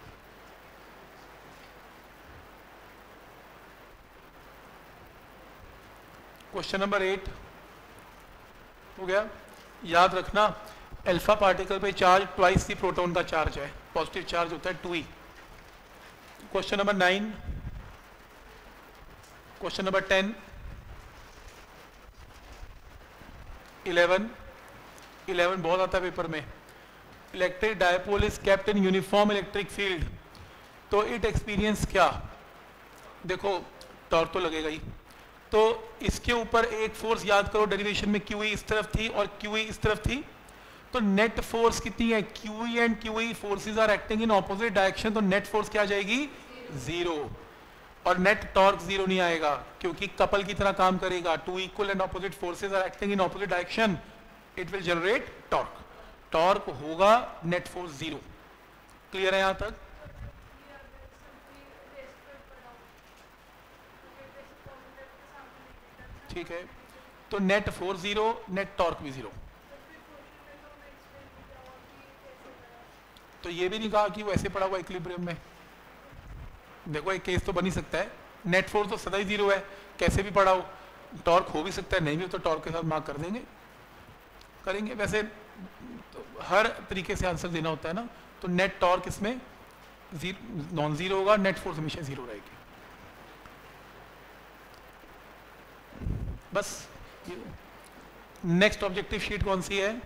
क्वेश्चन नंबर एट हो गया। याद रखना अल्फा पार्टिकल पे चार्ज ट्वाइस दी प्रोटॉन का चार्ज है, पॉजिटिव चार्ज होता है two e. Question number nine, question number ten, eleven, eleven बहुत आता है पेपर में। Electric dipole is kept in uniform electric field, तो इट एक्सपीरियंस क्या? देखो टॉर्क तो लगेगा ही, तो इसके ऊपर एक फोर्स याद करो, डेरिवेशन में क्यू ई इस तरफ थी और क्यू ई इस तरफ थी, तो नेट फोर्स कितनी है? Q e and q e forces are acting in opposite direction, तो नेट फोर्स क्या आ जाएगी? जीरो। और नेट टॉर्क जीरो नहीं आएगा क्योंकि कपल की तरह काम करेगा। Two equal and opposite forces are acting in opposite direction, it will generate torque. Torque होगा नेट फोर्स जीरो। क्लियर है यहां तक? ठीक है, तो net force zero, net torque भी जीरो। तो ये भी नहीं कहा कि वो ऐसे पड़ा हुआ इक्विलिब्रियम में। देखो एक केस तो बन ही सकता है, नेट फोर्स तो सदा ही जीरो है, कैसे भी पढ़ा हो, टॉर्क हो भी सकता है, नहीं भी हो तो टॉर्क के साथ मार्क कर देंगे, करेंगे। वैसे तो हर तरीके से आंसर देना होता है ना, तो नेट टॉर्क इसमें नॉन जीरो होगा, नेट फोर्स हमेशा जीरो रहेगी। बस नेक्स्ट ऑब्जेक्टिव शीट कौन सी है?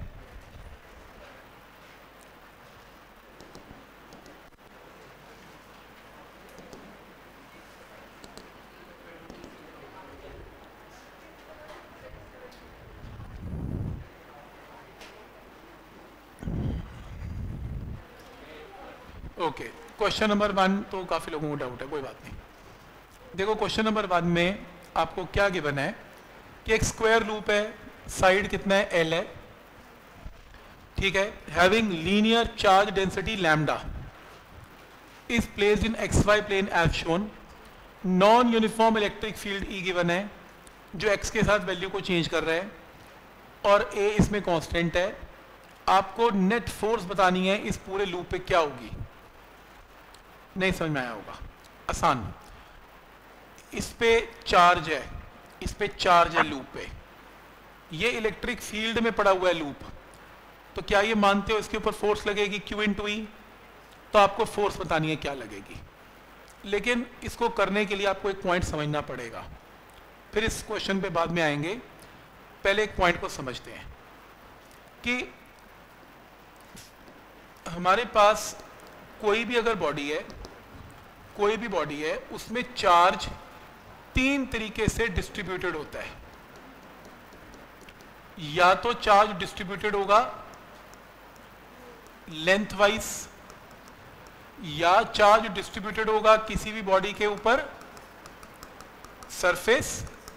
ओके, क्वेश्चन नंबर वन तो काफी लोगों को डाउट है, कोई बात नहीं। देखो क्वेश्चन नंबर वन में आपको क्या गिवन है कि एक स्क्वायर लूप है, साइड कितना है, एल है, ठीक है, having linear charge density lambda is placed in x y plane as shown, non uniform electric field E given है जो एक्स के साथ वैल्यू को चेंज कर रहा है, और ए इसमें कांस्टेंट है। आपको नेट फोर्स बतानी है इस पूरे लूप पे क्या होगी। नहीं समझ में आया होगा, आसान। इस पे चार्ज है, इस पे चार्ज है लूप पे, ये इलेक्ट्रिक फील्ड में पड़ा हुआ है लूप, तो क्या ये मानते हो इसके ऊपर फोर्स लगेगी क्यू इन टू ई? तो आपको फोर्स बतानी है क्या लगेगी। लेकिन इसको करने के लिए आपको एक पॉइंट समझना पड़ेगा, फिर इस क्वेश्चन पे बाद में आएंगे। पहले एक पॉइंट को समझते हैं कि हमारे पास कोई भी अगर बॉडी है, कोई भी बॉडी है, उसमें चार्ज तीन तरीके से डिस्ट्रीब्यूटेड होता है। या तो चार्ज डिस्ट्रीब्यूटेड होगा लेंथ वाइज, या चार्ज डिस्ट्रीब्यूटेड होगा किसी भी बॉडी के ऊपर surface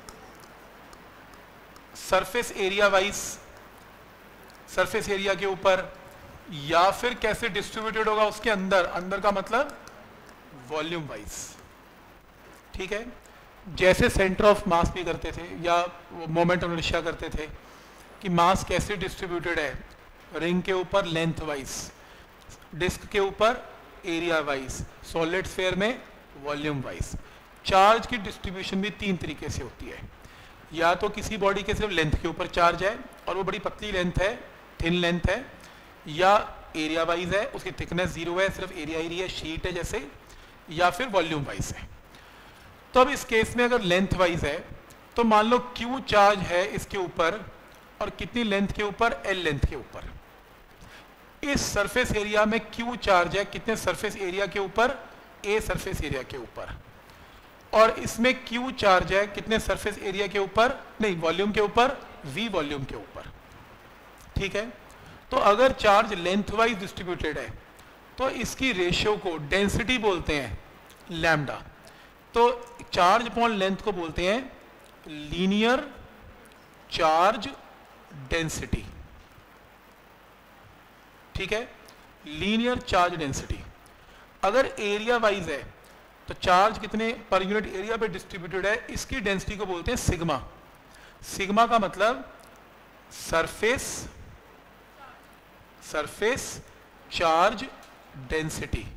surface area wise, surface area के ऊपर, या फिर कैसे डिस्ट्रीब्यूटेड होगा उसके अंदर, अंदर का मतलब वॉल्यूम वाइज, ठीक है। जैसे सेंटर ऑफ मास भी करते थे या मोमेंट ऑफ इनर्शिया करते थे कि मास कैसे डिस्ट्रीब्यूटेड है, रिंग के ऊपर लेंथ वाइज, डिस्क के ऊपर एरिया वाइज, सॉलिड स्फीयर में वॉल्यूम वाइज। चार्ज की डिस्ट्रीब्यूशन भी तीन तरीके से होती है, या तो किसी बॉडी के सिर्फ लेंथ के ऊपर चार्ज है और वो बड़ी पतली लेंथ है, थिन लेंथ है, या एरिया वाइज है, उसकी थिकनेस जीरो है, सिर्फ एरिया एरिया शीट है जैसे, या फिर वॉल्यूम वाइज है। तो अब इस केस में अगर लेंथ वाइज है तो मान लो क्यू चार्ज है इसके ऊपर, और कितनी लेंथ के ऊपर, एल लेंथ के ऊपर। इस सरफेस एरिया में क्यू चार्ज है कितने सरफेस एरिया के ऊपर, ए सरफेस एरिया के ऊपर, और इसमें क्यू चार्ज है कितने सरफेस एरिया के ऊपर, नहीं वॉल्यूम के ऊपर, वी वॉल्यूम के ऊपर, ठीक है। तो अगर चार्ज लेंथ वाइज डिस्ट्रीब्यूटेड है तो इसकी रेशियो को डेंसिटी बोलते हैं लैम्डा। तो चार्ज अपॉन लेंथ को बोलते हैं लीनियर चार्ज डेंसिटी, ठीक है, लीनियर चार्ज डेंसिटी। अगर एरिया वाइज है तो चार्ज कितने पर यूनिट एरिया पे डिस्ट्रीब्यूटेड है, इसकी डेंसिटी को बोलते हैं सिग्मा। सिग्मा का मतलब सरफेस सरफेस चार्ज डेंसिटी,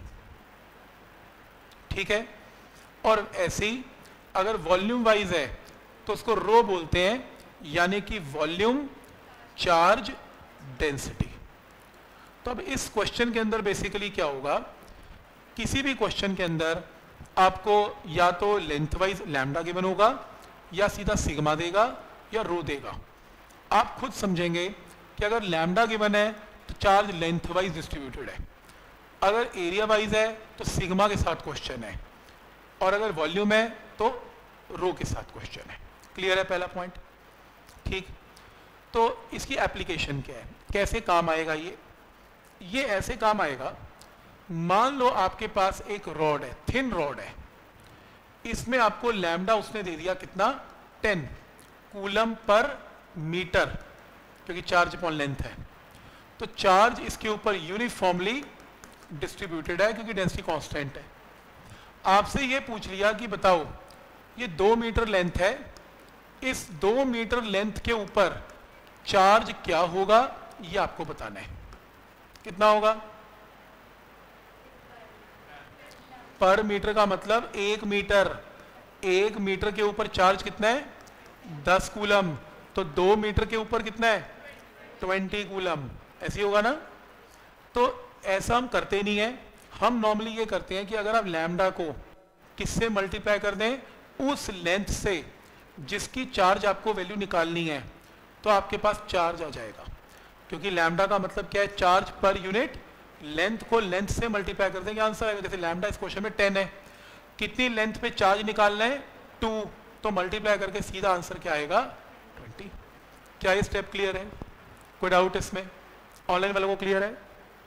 ठीक है। और ऐसे ही अगर वॉल्यूम वाइज है तो उसको रो बोलते हैं, यानी कि वॉल्यूम चार्ज डेंसिटी। तो अब इस क्वेश्चन के अंदर बेसिकली क्या होगा, किसी भी क्वेश्चन के अंदर आपको या तो लेंथ वाइज लैम्डा गिवन होगा, या सीधा सिग्मा देगा, या रो देगा। आप खुद समझेंगे कि अगर लैम्डा गिवन है तो चार्ज लेंथ वाइज डिस्ट्रीब्यूटेड है, अगर एरिया वाइज है तो सिग्मा के साथ क्वेश्चन है, और अगर वॉल्यूम है तो रो के साथ क्वेश्चन है। क्लियर है पहला पॉइंट, ठीक। तो इसकी एप्लीकेशन क्या है, कैसे काम आएगा ये ये ऐसे काम आएगा, मान लो आपके पास एक रॉड है, थिन रॉड है, इसमें आपको लैम्डा उसने दे दिया कितना, टेन कूलम पर मीटर, क्योंकि चार्ज अपॉन लेंथ है। तो चार्ज इसके ऊपर यूनिफॉर्मली डिस्ट्रीब्यूटेड है क्योंकि डेंसिटी कांस्टेंट है। आपसे ये पूछ लिया कि बताओ ये दो मीटर लेंथ है, इस दो मीटर लेंथ के ऊपर चार्ज क्या होगा, ये आपको बताना है। कितना होगा, पर मीटर का मतलब एक मीटर, एक मीटर के ऊपर चार्ज कितना है, दस कूलम, तो दो मीटर के ऊपर कितना है, ट्वेंटी कूलम, ऐसे होगा ना। तो ऐसा हम करते नहीं है, हम नॉर्मली ये करते हैं कि अगर आप लैम्डा को किससे मल्टीप्लाई कर दें, उस लेंथ से जिसकी चार्ज आपको वैल्यू निकालनी है, तो आपके पास चार्ज आ जाएगा। क्योंकि लैम्डा का मतलब क्या है, चार्ज पर यूनिट लेंथ को लेंथ से मल्टीप्लाई कर देंगे, आंसर आएगा। जैसे लैम्डा इस क्वेश्चन में टेन है, कितनी लेंथ पे चार्ज निकालना है, टू, तो मल्टीप्लाई करके सीधा आंसर क्या आएगा, ट्वेंटी। क्या ये स्टेप क्लियर है, कोई डाउट इसमें, ऑनलाइन वालों को क्लियर है?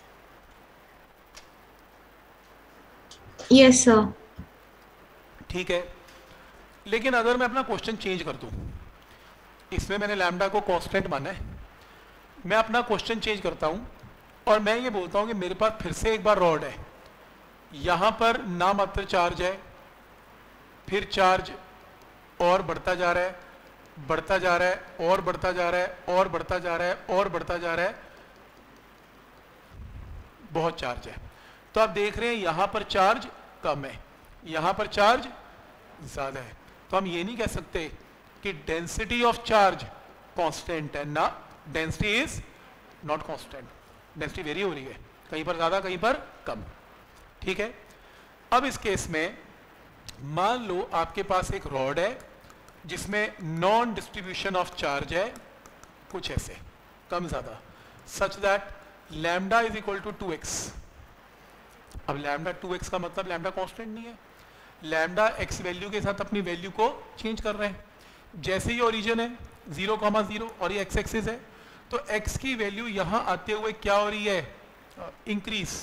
Yes sir. ठीक है, लेकिन अगर मैं अपना क्वेश्चन चेंज कर दूं, इसमें मैंने लैम्डा को कांस्टेंट माना है, मैं अपना क्वेश्चन चेंज करता हूं और मैं ये बोलता हूं कि मेरे पास फिर से एक बार रॉड है, यहां पर नामात्र चार्ज है, फिर चार्ज और बढ़ता जा रहा है, बढ़ता जा रहा है, और बढ़ता जा रहा है, और बढ़ता जा रहा है, और बढ़ता जा रहा है, बहुत चार्ज है। तो आप देख रहे हैं यहां पर चार्ज कम है, यहां पर चार्ज ज्यादा है। तो हम ये नहीं कह सकते कि डेंसिटी ऑफ चार्ज कांस्टेंट है, ना, density is not constant, density vary हो रही है, कहीं पर ज्यादा कहीं पर कम। ठीक है, अब इस केस में मान लो आपके पास एक रॉड है जिसमें नॉन डिस्ट्रीब्यूशन ऑफ चार्ज है, कुछ ऐसे कम ज्यादा, such that lambda is equal to two x. अब लैम्डा टू एक्स का मतलब लैम्डा कांस्टेंट नहीं है, लैम्डा एक्स वैल्यू के साथ अपनी वैल्यू को चेंज कर रहे हैं। जैसे ही ओरिजिन है जीरो कॉमा जीरो और ये एक्स एक्सिस है, तो एक्स की वैल्यू यहां आते हुए क्या हो रही है, इंक्रीज।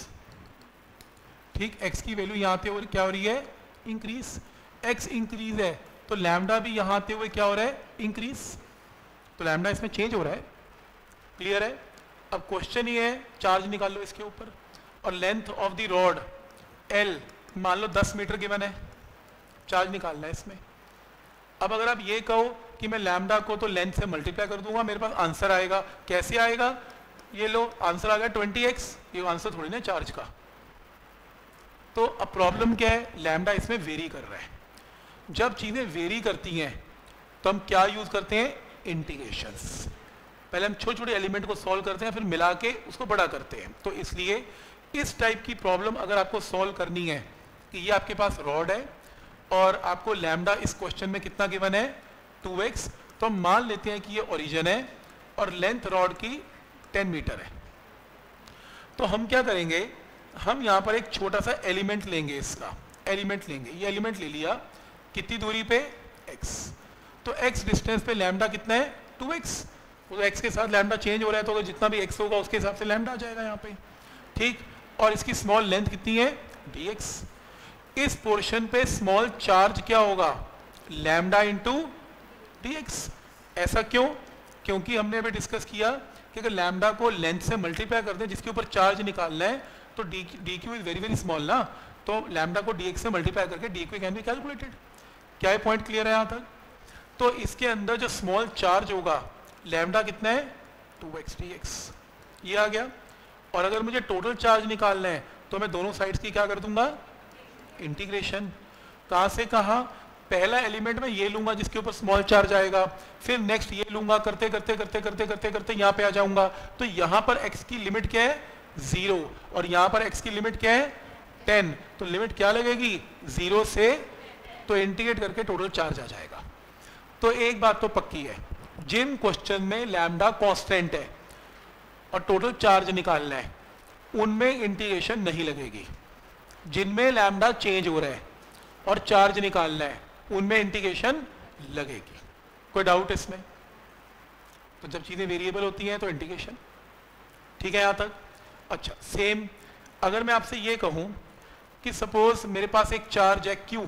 ठीक, एक्स की वैल्यू यहां आते हुए क्या हो रही है, इंक्रीज। एक्स इंक्रीज है तो लैम्डा भी यहां आते हुए क्या हो रहा है, इंक्रीज। तो लैम्डा इसमें चेंज हो रहा है, क्लियर है। अब क्वेश्चन ये है, चार्ज निकाल लो इसके ऊपर, और length of the rod L मान लो दस मीटर गिवन है, चार्ज निकालना है इसमें। अब अगर आप ये कहो कि मैं लैम्डा को तो लेंथ से मल्टीप्लाई कर दूंगा, मेरे पास आंसर आएगा, कैसे आएगा, ये लो आंसर आ गया ट्वेंटी एक्स, ये आंसर थोड़ी ना चार्ज का। तो अब प्रॉब्लम क्या है, लैम्डा इसमें वेरी कर रहा है। जब चीजें वेरी करती हैं तो हम क्या यूज करते हैं, इंटीग्रेशंस। पहले हम छोटे छोटे एलिमेंट को सॉल्व करते हैं, फिर मिला के उसको बड़ा करते हैं। तो इसलिए इस टाइप की प्रॉब्लम अगर आपको सॉल्व करनी है कि ये आपके पास रॉड है और आपको लैम्डा इस क्वेश्चन में कितना गिवन है, टू एक्स, तो हम मान लेते हैं कि ये ओरिजिन है और लेंथ रॉड की टेन मीटर है। तो हम क्या करेंगे, हम यहाँ पर एक छोटा सा एलिमेंट लेंगे, इसका एलिमेंट लेंगे, ये एलिमेंट ले लिया, कितनी दूरी पे, x। तो x डिस्टेंस पे लैम्डा कितना है, टू एक्स। तो x के साथ लैम्डा चेंज हो रहा है, तो जितना भी x होगा उसके हिसाब से लैम्डा आ जाएगा यहाँ पे। ठीक, और इसकी स्मॉल लेंथ कितनी है, dx। इस पोर्शन पे स्मॉल चार्ज क्या होगा, लैम्डा इंटू dx। ऐसा क्यों, क्योंकि हमने अभी डिस्कस किया कि अगर लैम्डा को लेंथ से मल्टीप्लाई कर दें जिसके ऊपर चार्ज निकालना है, तो d d q is very very small ना, तो लैम्डा को dx से मल्टीप्लाई करके d q can be calculated. क्या ये पॉइंट क्लियर है यहाँ तक? तो इसके अंदर जो स्मॉल चार्ज होगा, लैम्डा कितना है, टू एक्स डी एक्स, ये आ गया। और अगर मुझे टोटल चार्ज निकालना है तो मैं दोनों साइड्स की क्या कर दूंगा, इंटीग्रेशन। कहाँ से कहाँ, पहला एलिमेंट में ये लूंगा जिसके ऊपर स्मॉल चार्ज आएगा, फिर नेक्स्ट ये लूंगा, करते करते करते करते करते करते यहाँ पे आ जाऊंगा। तो यहाँ पर x की लिमिट क्या है, जीरो, और यहाँ पर x की लिमिट क्या है, टेन। तो लिमिट क्या लगेगी, जीरो से, तो इंटीग्रेट करके टोटल चार्ज आ जाएगा। तो एक बात तो पक्की है, जिन क्वेश्चन में लैम्डा कांस्टेंट है और टोटल चार्ज निकालना है उनमें इंटीग्रेशन नहीं लगेगी। जिनमें लैम्डा चेंज हो रहा है और चार्ज निकालना है उनमें इंटीग्रेशन लगेगी। कोई डाउट इसमें? तो जब चीजें वेरिएबल होती हैं तो इंटीग्रेशन। ठीक है यहां तक? अच्छा, सेम अगर मैं आपसे ये कहूं कि सपोज मेरे पास एक चार्ज है Q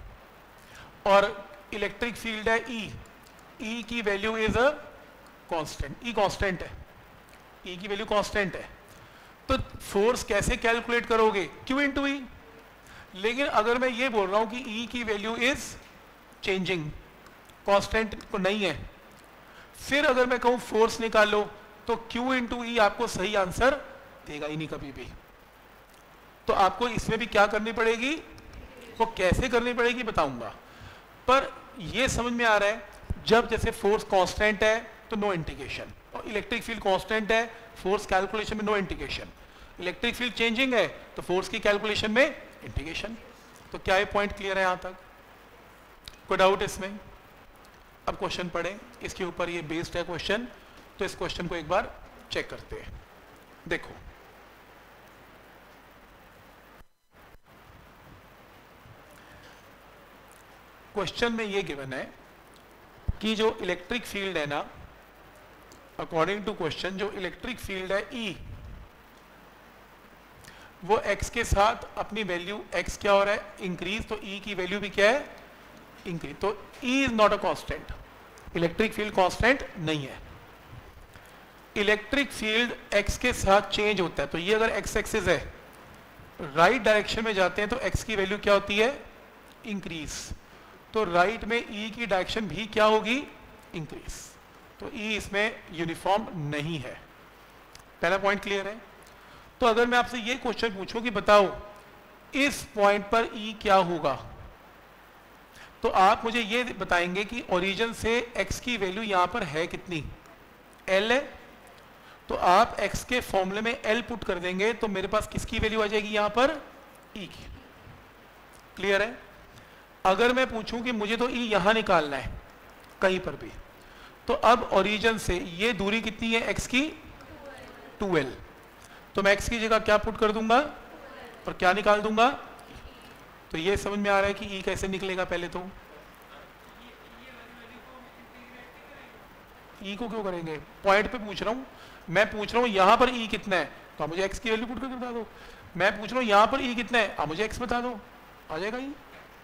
और इलेक्ट्रिक फील्ड है E, E की value is a constant, E constant है, E की वैल्यू कांस्टेंट है, तो फोर्स कैसे कैलकुलेट करोगे, Q इंटू ई। लेकिन अगर मैं ये बोल रहा हूं कि E की वैल्यू इज चेंजिंग, कांस्टेंट को नहीं है, फिर अगर मैं कहूं फोर्स निकालो तो Q इंटू ई आपको सही आंसर देगा ही नहीं कभी भी। तो आपको इसमें भी क्या करनी पड़ेगी, वो कैसे करनी पड़ेगी बताऊंगा। पर ये समझ में आ रहा है जब जैसे फोर्स कांस्टेंट है तो नो इंटीग्रेशन, और इलेक्ट्रिक फील्ड कांस्टेंट है फोर्स कैलकुलेशन में no integration, electric field changing है तो फोर्स की कैलकुलेशन में इंटीग्रेशन। तो क्या ये पॉइंट क्लियर है यहाँ तक? कोई डाउट इसमें? अब क्वेश्चन पढ़ें, इसके ऊपर ये बेस्ड है क्वेश्चन, तो इस क्वेश्चन को एक बार चेक करते हैं। देखो क्वेश्चन में ये गिवन है कि जो इलेक्ट्रिक फील्ड है ना, अकॉर्डिंग टू क्वेश्चन जो इलेक्ट्रिक फील्ड है E, वो x के साथ अपनी वैल्यू x क्या हो रहा है? इंक्रीज। तो E की वैल्यू भी क्या है? इंक्रीज। तो E is not a constant, electric field constant नहीं है। इलेक्ट्रिक फील्ड x के साथ चेंज होता है, तो ये अगर x एक्सिस है, राइट डायरेक्शन में जाते हैं तो x की वैल्यू क्या होती है? इंक्रीज। तो राइट में E की डायरेक्शन भी क्या होगी? इंक्रीज। तो E इसमें यूनिफॉर्म नहीं है। पहला पॉइंट क्लियर है। तो अगर मैं आपसे ये क्वेश्चन पूछूं कि बताओ इस पॉइंट पर E क्या होगा, तो आप मुझे ये बताएंगे कि ओरिजिन से x की वैल्यू यहां पर है कितनी? L है। तो आप x के फॉर्मूले में L पुट कर देंगे तो मेरे पास किसकी वैल्यू आ जाएगी यहां पर? E की। क्लियर है? अगर मैं पूछूं कि मुझे तो E यहां निकालना है कहीं पर भी, तो अब ओरिजिन से ये दूरी कितनी है x की? Two L. तो मैं x की जगह क्या पुट कर दूंगा और क्या निकाल दूंगा? तो ये समझ में आ रहा है कि E कैसे निकलेगा। पहले तो E को क्यों करेंगे? पॉइंट पे पूछ रहा हूं मैं, पूछ रहा हूं यहां पर E कितना है, तो आप मुझे x की वैल्यू पुट करके बता दो। मैं पूछ रहा हूं यहां पर E कितना है, आप मुझे x बता दो, आ जाएगा E।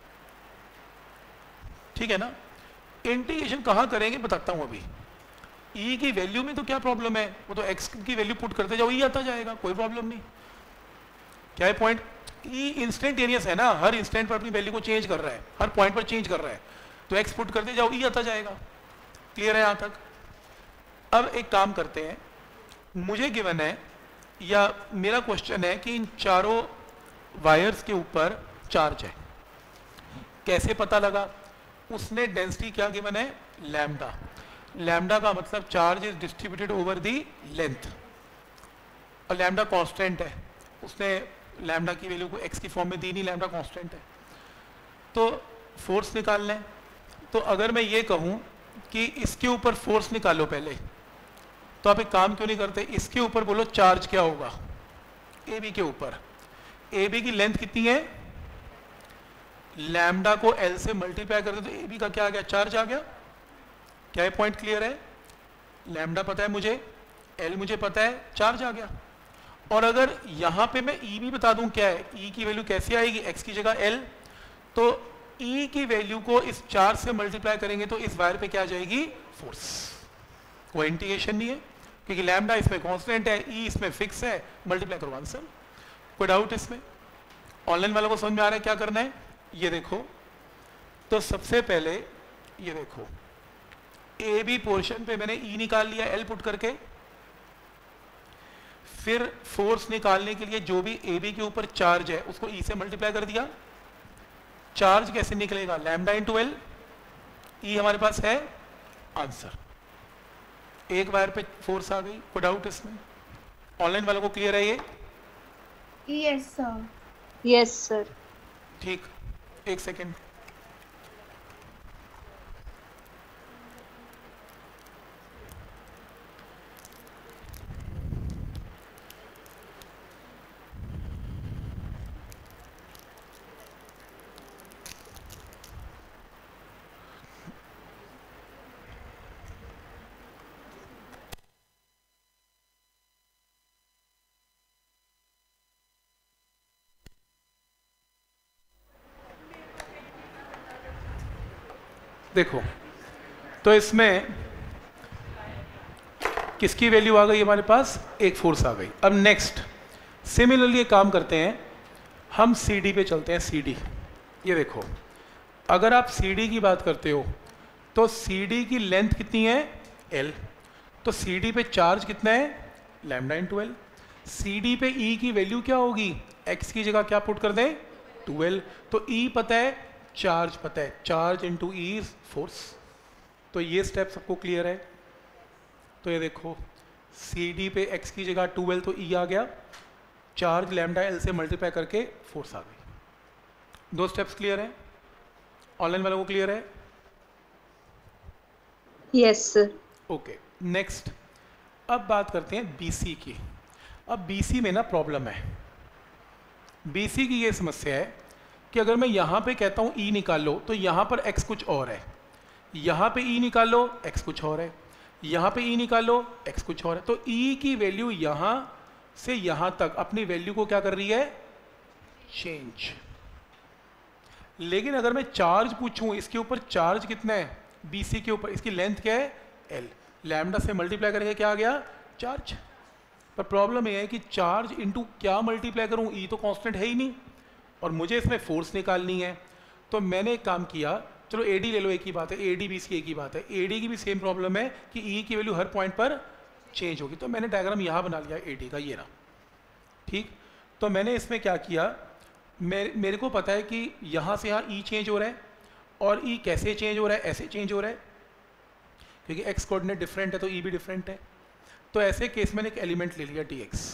ठीक है ना? इंटीग्रेशन कहां करेंगे बताता हूं अभी। E की वैल्यू में तो क्या प्रॉब्लम है, वो तो x की वैल्यू पुट करते जाओ E आता जाएगा, कोई प्रॉब्लम नहीं। क्या है पॉइंट? E इंस्टेंटेनियस है ना, हर इंस्टेंट पर अपनी वैल्यू को चेंज कर रहा है, हर पॉइंट पर चेंज कर रहा है, तो x पुट करते जाओ E आता जाएगा। क्लियर है यहां तक? अब एक काम करते हैं, मुझे गिवन है या मेरा क्वेश्चन है कि इन चारों वायर्स के ऊपर चार्ज है, कैसे पता लगा? उसने डेंसिटी क्या गिवन है? लैम्डा। लैम्डा का मतलब charge is distributed over the length, और लैम्डा कांस्टेंट है, उसने लैम्डा की वैल्यू को x की फॉर्म में दी नहीं, लैम्डा कांस्टेंट है। तो फोर्स निकालना है, तो अगर मैं ये कहूं कि इसके ऊपर फोर्स निकालो पहले, तो आप एक काम क्यों नहीं करते, इसके ऊपर बोलो चार्ज क्या होगा? ए बी के ऊपर। ए बी की लेंथ कितनी है? लैम्डा को L से मल्टीप्लाई करते तो ए बी का क्या आ गया? चार्ज आ गया। क्या ये पॉइंट क्लियर है? लैम्डा पता है मुझे, L मुझे पता है, चार्ज आ गया। और अगर यहां पे मैं E भी बता दूं क्या है, E की वैल्यू कैसे आएगी? x की जगह L, तो E की वैल्यू को इस चार्ज से मल्टीप्लाई करेंगे तो इस वायर पे क्या आ जाएगी? फोर्स। कोई इंटीग्रेशन नहीं है क्योंकि लैम्डा इसमें कांस्टेंट है, E इसमें फिक्स है, मल्टीप्लाई करो आंसर। कोई डाउट इसमें? ऑनलाइन वालों को समझ में आ रहा है क्या करना है? ये देखो, तो सबसे पहले ये देखो, ए बी पोर्शन पे मैंने E निकाल लिया L पुट करके, फिर फोर्स निकालने के लिए जो भी ए बी के ऊपर चार्ज है उसको E से मल्टीप्लाई कर दिया। चार्ज कैसे निकलेगा? Lambda into L. E हमारे पास है, आंसर। एक वायर पे फोर्स आ गई। कोई डाउट इसमें? ऑनलाइन वालों को क्लियर है ये? Yes sir. Yes sir. ठीक, एक सेकेंड। देखो, तो इसमें किसकी वैल्यू आ गई हमारे पास? एक फोर्स आ गई। अब नेक्स्ट सिमिलरली एक काम करते हैं, हम सी डी पे चलते हैं। सी डी, ये देखो, अगर आप सी डी की बात करते हो तो सी डी की लेंथ कितनी है? एल। तो सी डी पे चार्ज कितना है? Lambda into L. C D पे ई की वैल्यू क्या होगी? एक्स की जगह क्या पुट कर दें? Two L. तो ई पता है, चार्ज पता है, charge into E is force. तो ये स्टेप सबको क्लियर है। तो ये देखो सी डी पे एक्स की जगह ट्वेल्व तो ई आ गया, चार्ज लैम्डा एल से मल्टीप्लाई करके फोर्स आ गई। दो स्टेप्स क्लियर हैं? ऑनलाइन वालों को क्लियर है? Yes sir. ओके नेक्स्ट, अब बात करते हैं बीसी की। अब बीसी में ना प्रॉब्लम है। बीसी की ये समस्या है कि अगर मैं यहाँ पे कहता हूँ ई निकाल लो तो यहाँ पर एक्स कुछ और है, यहाँ पे ई निकाल लो एक्स कुछ और है, यहाँ पे ई निकाल लो एक्स कुछ और है। तो ई की वैल्यू यहाँ से यहाँ तक अपनी वैल्यू को क्या कर रही है? चेंज। लेकिन अगर मैं चार्ज पूछूं, इसके ऊपर चार्ज कितना है? बीसी के ऊपर इसकी लेंथ क्या है? एल। लैम्डा से मल्टीप्लाई करके क्या आ गया? चार्ज। पर प्रॉब्लम यह है कि चार्ज इंटू क्या मल्टीप्लाई करूं? ई तो कांस्टेंट है ही नहीं और मुझे इसमें फोर्स निकालनी है। तो मैंने एक काम किया, चलो एडी ले लो, एक ही बात है, एडी बीसी की एक ही बात है। एडी की भी सेम प्रॉब्लम है कि ई की वैल्यू हर पॉइंट पर चेंज होगी। तो मैंने डायग्राम यहाँ बना लिया एडी का, ये रहा। ठीक, तो मैंने इसमें क्या किया, मेरे मेरे को पता है कि यहाँ से यहाँ ई चेंज हो रहा है और ई कैसे चेंज हो रहा है? ऐसे चेंज हो रहा है, क्योंकि एक्स कोऑर्डिनेट डिफरेंट है तो ई भी डिफरेंट है। तो ऐसे केस मैंने एक एलिमेंट ले लिया डी एक्स।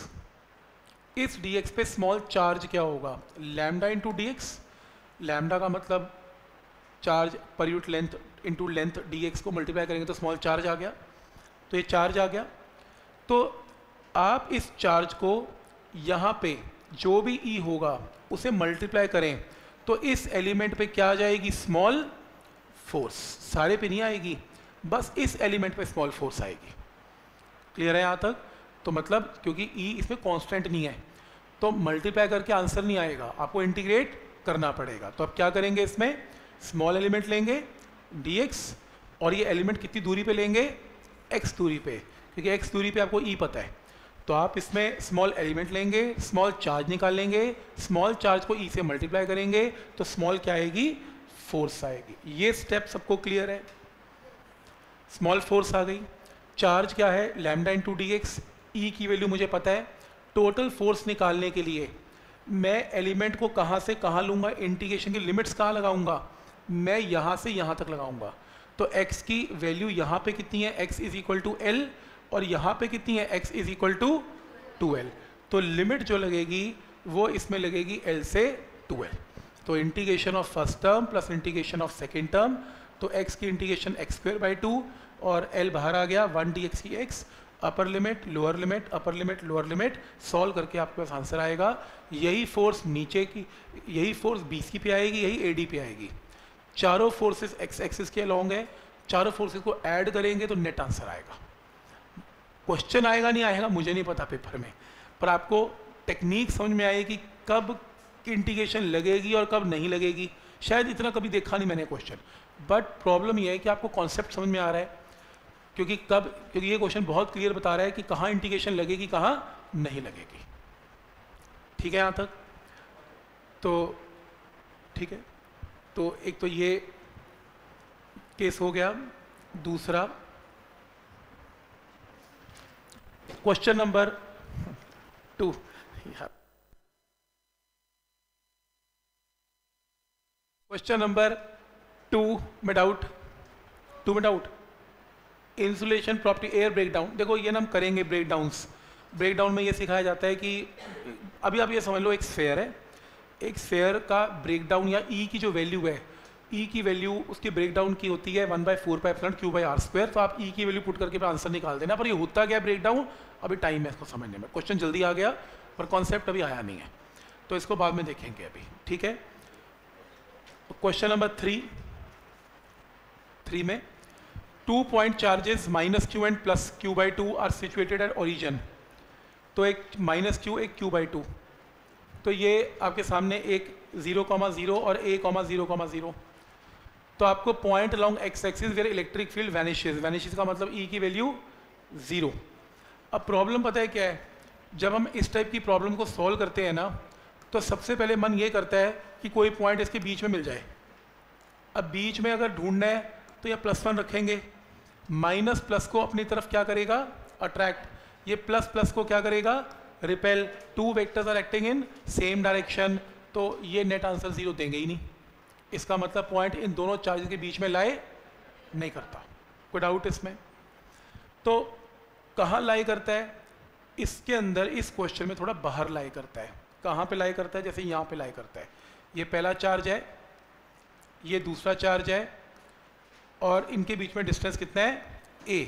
इस डी एक्स पे स्मॉल चार्ज क्या होगा? Lambda into D x. Lambda का मतलब चार्ज पर unit length into length, d x को मल्टीप्लाई करेंगे तो स्मॉल चार्ज आ गया। तो ये चार्ज आ गया। तो आप इस चार्ज को यहाँ पे जो भी ई होगा उसे मल्टीप्लाई करें तो इस एलिमेंट पे क्या आ जाएगी? Small force. सारे पे नहीं आएगी, बस इस एलिमेंट पे स्मॉल फोर्स आएगी। क्लियर है यहाँ तक? तो मतलब क्योंकि ई इसमें कांस्टेंट नहीं है तो मल्टीप्लाई करके आंसर नहीं आएगा, आपको इंटीग्रेट करना पड़ेगा। तो अब क्या करेंगे, इसमें स्मॉल एलिमेंट लेंगे dx और ये एलिमेंट कितनी दूरी पे लेंगे? x दूरी पे, क्योंकि x दूरी पे आपको e पता है। तो आप इसमें स्मॉल एलिमेंट लेंगे, स्मॉल चार्ज निकाल लेंगे, स्मॉल चार्ज को e से मल्टीप्लाई करेंगे तो स्मॉल क्या आएगी? फोर्स आएगी। ये स्टेप सबको क्लियर है? स्मॉल फोर्स आ गई, चार्ज क्या है? Lambda into D x, E की वैल्यू मुझे पता है। टोटल फोर्स निकालने के लिए मैं एलिमेंट को कहाँ से कहाँ लूँगा? इंटीग्रेशन की लिमिट्स कहाँ लगाऊंगा? मैं यहाँ से यहाँ तक लगाऊंगा। तो x की वैल्यू यहाँ पे कितनी है? x is equal to L, और यहाँ पे कितनी है? x is equal to two L. तो लिमिट जो लगेगी वो इसमें लगेगी l से टू एल। तो integration of first term plus integration of second term, तो x की integration x square by two और l बाहर आ गया, वन डी एक्स की x, upper limit lower limit upper limit lower limit, solve करके आपके पास आंसर आएगा। यही फोर्स नीचे की, यही फोर्स बीसी पे आएगी, यही एडी पे आएगी। चारों फोर्सेस एक्स एक्सिस के अलॉन्ग है, चारों फोर्सेस को ऐड करेंगे तो नेट आंसर आएगा। क्वेश्चन आएगा नहीं आएगा मुझे नहीं पता पेपर में, पर आपको टेक्निक समझ में आएगी कब इंटीग्रेशन लगेगी और कब नहीं लगेगी। शायद इतना कभी देखा नहीं मैंने क्वेश्चन, बट प्रॉब्लम यह है कि आपको कॉन्सेप्ट समझ में आ रहा है, क्योंकि कब क्योंकि ये क्वेश्चन बहुत क्लियर बता रहा है कि कहाँ इंटीग्रेशन लगेगी कहाँ नहीं लगेगी। ठीक है यहाँ तक? तो ठीक है, तो एक तो ये केस हो गया। दूसरा question number two, question number two में डाउट टू में doubt insulation property air breakdown. देखो ये ना हम करेंगे ब्रेकडाउन्स। ब्रेकडाउन में ये सिखाया जाता है कि अभी आप ये समझ लो एक स्फेयर है, एक स्फेयर का ब्रेकडाउन या ई की जो वैल्यू है, ई की वैल्यू उसकी ब्रेकडाउन की होती है one by four pi epsilon q by r square. तो आप ई की वैल्यू पुट करके आंसर निकाल देना। पर ये होता क्या ब्रेकडाउन, अभी टाइम है इसको समझने में। क्वेश्चन जल्दी आ गया पर कॉन्सेप्ट अभी आया नहीं है, तो इसको बाद में देखेंगे अभी। ठीक है, क्वेश्चन नंबर थ्री थ्री में two point charges minus Q and plus q by two are situated at origin. तो एक माइनस क्यू एक क्यू बाई टू, तो ये आपके सामने एक जीरो कॉमा जीरो और a comma zero comma zero. तो आपको point along x axis where electric field vanishes, vanishes का मतलब ई की वैल्यू जीरो। अब प्रॉब्लम पता है क्या है, जब हम इस टाइप की प्रॉब्लम को सॉल्व करते हैं ना, तो सबसे पहले मन ये करता है कि कोई पॉइंट इसके बीच में मिल जाए। अब बीच में अगर ढूंढना है तो यह प्लस वन रखेंगे, माइनस प्लस को अपनी तरफ क्या करेगा? अट्रैक्ट। ये प्लस प्लस को क्या करेगा? Repel. Two vectors are acting in same direction, तो ये नेट आंसर जीरो देंगे ही नहीं। इसका मतलब पॉइंट इन दोनों चार्जेस के बीच में लाई नहीं करता। कोई डाउट इसमें? तो कहाँ लाई करता है? इसके अंदर इस क्वेश्चन में थोड़ा बाहर लाई करता है। कहाँ पे लाई करता है? जैसे यहाँ पे लाई करता है। ये पहला चार्ज है, ये दूसरा चार्ज है, और इनके बीच में डिस्टेंस कितना है? ए।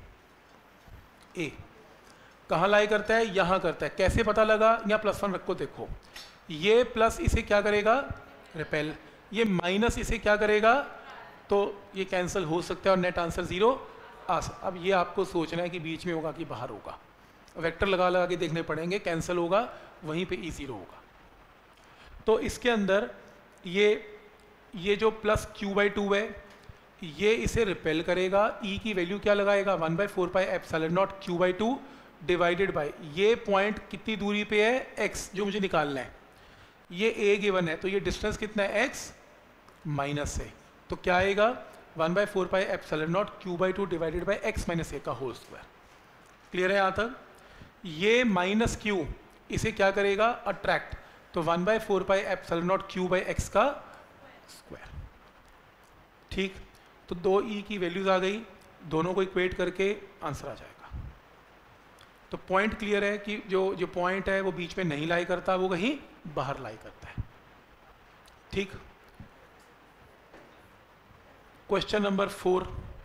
ए कहाँ लाई करता है? यहाँ करता है। कैसे पता लगा? यहाँ प्लस वन रखो, देखो ये प्लस इसे क्या करेगा? रिपेल। ये माइनस इसे क्या करेगा? तो ये कैंसिल हो सकता है और नेट आंसर जीरो आ सकता। अब ये आपको सोचना है कि बीच में होगा कि बाहर होगा। वेक्टर लगा लगा के देखने पड़ेंगे, कैंसिल होगा वहीं पे ई जीरो होगा। तो इसके अंदर ये ये जो प्लस क्यू बाई टू है, ये इसे रिपेल करेगा। ई की वैल्यू क्या लगाएगा? One by four pi epsilon not q by two divided by, ये पॉइंट कितनी दूरी पे है? एक्स, जो मुझे निकालना है। ये ए गिवन है, तो ये डिस्टेंस कितना है? एक्स माइनस है। तो क्या आएगा? One by four pi epsilon not q by two divided by x minus a का होल स्क्वायर। क्लियर है यहाँ तक? ये माइनस क्यू इसे क्या करेगा? अट्रैक्ट। तो one by four pi epsilon not q by x का स्क्वायर। ठीक, तो दो ई की वैल्यूज आ गई, दोनों को इक्वेट करके आंसर आ जाएगा। तो पॉइंट क्लियर है कि जो जो पॉइंट है वो बीच में नहीं लाई करता, वो कहीं बाहर लाई करता है। ठीक, क्वेश्चन नंबर फोर।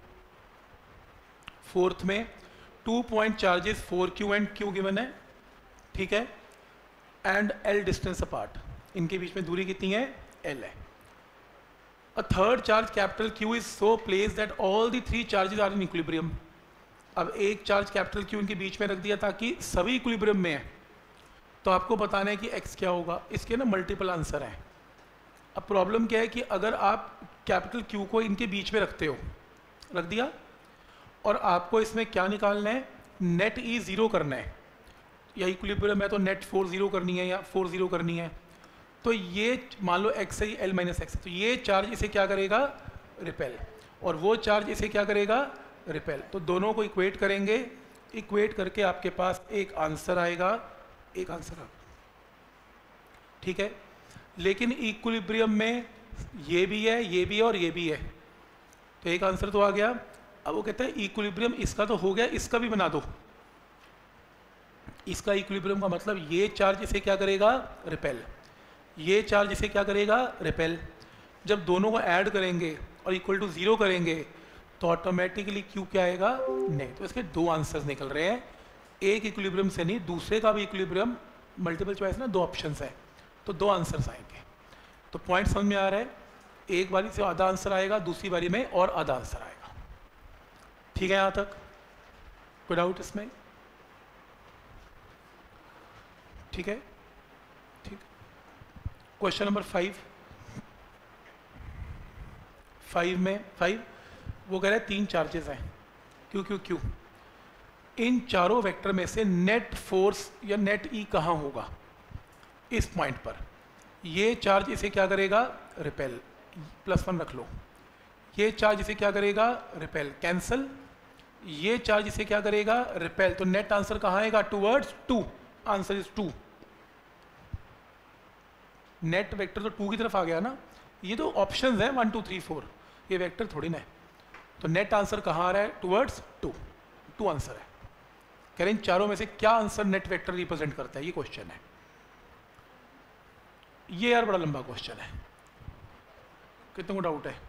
फोर्थ में two point charges four q and q given है, ठीक है, एंड एल डिस्टेंस अपार्ट। इनके बीच में दूरी कितनी है? एल है। A third charge capital Q is so placed that all the three charges are in equilibrium. अब एक चार्ज कैपिटल Q इनके बीच में रख दिया ताकि सभी इक्विलिब्रियम में है। तो आपको बताना है कि x क्या होगा। इसके ना मल्टीपल आंसर हैं। अब प्रॉब्लम क्या है कि अगर आप कैपिटल Q को इनके बीच में रखते हो, रख दिया, और आपको इसमें क्या निकालना है? नेट ई ज़ीरो करना है, या इक्विलिब्रियम है तो नेट फोर ज़ीरो करनी है या फोर ज़ीरो करनी है। तो ये मान लो x है, एल माइनस एक्स, तो ये चार्ज इसे क्या करेगा? रिपेल, और वो चार्ज इसे क्या करेगा? रिपेल। तो दोनों को इक्वेट करेंगे, इक्वेट करके आपके पास एक आंसर आएगा, एक आंसर आएगा, ठीक है। लेकिन इक्विलिब्रियम में ये भी है, ये भी है और ये भी है, तो एक आंसर तो आ गया। अब वो कहते हैं इक्विलिब्रियम इसका तो हो गया, इसका भी बना दो। इसका इक्विलिब्रियम का मतलब ये चार्ज इसे क्या करेगा? रिपेल। ये चार्ज इसे क्या करेगा? रिपेल। जब दोनों को ऐड करेंगे और इक्वल टू ज़ीरो करेंगे तो ऑटोमेटिकली क्यू क्या आएगा? नहीं। तो इसके दो आंसर्स निकल रहे हैं, एक इक्विलिब्रियम से नहीं, दूसरे का भी इक्विलिब्रियम। मल्टीपल चॉइस ना, दो ऑप्शंस है, तो दो आंसर्स आएंगे। तो पॉइंट समझ में आ रहा है? एक बारी से आधा आंसर आएगा, दूसरी बारी में और आधा आंसर आएगा। ठीक है यहाँ तक? कोई डाउट इसमें? ठीक है, ठीक। Question number five. फाइव में फाइव वो कह रहे हैं तीन चार्जेस हैं, क्यू क्यू क्यू। इन चारों वेक्टर में से नेट फोर्स या नेट ई कहाँ होगा? इस पॉइंट पर। ये चार्ज इसे क्या करेगा? रिपेल। प्लस वन रख लो। ये चार्ज इसे क्या करेगा? रिपेल। कैंसल। ये चार्ज इसे क्या करेगा? रिपेल। तो नेट आंसर कहाँ आएगा? Towards two. Answer is two. Net vector तो टू की तरफ आ गया ना। ये तो ऑप्शंस हैं वन टू थ्री फोर, ये वेक्टर थोड़ी ना है। तो नेट आंसर कहाँ आ रहा है? Towards to. टू आंसर है। कह रहे हैं इन चारों में से क्या आंसर नेट वेक्टर रिप्रेजेंट करता है? ये क्वेश्चन है। ये यार बड़ा लंबा क्वेश्चन है, कितने को डाउट है?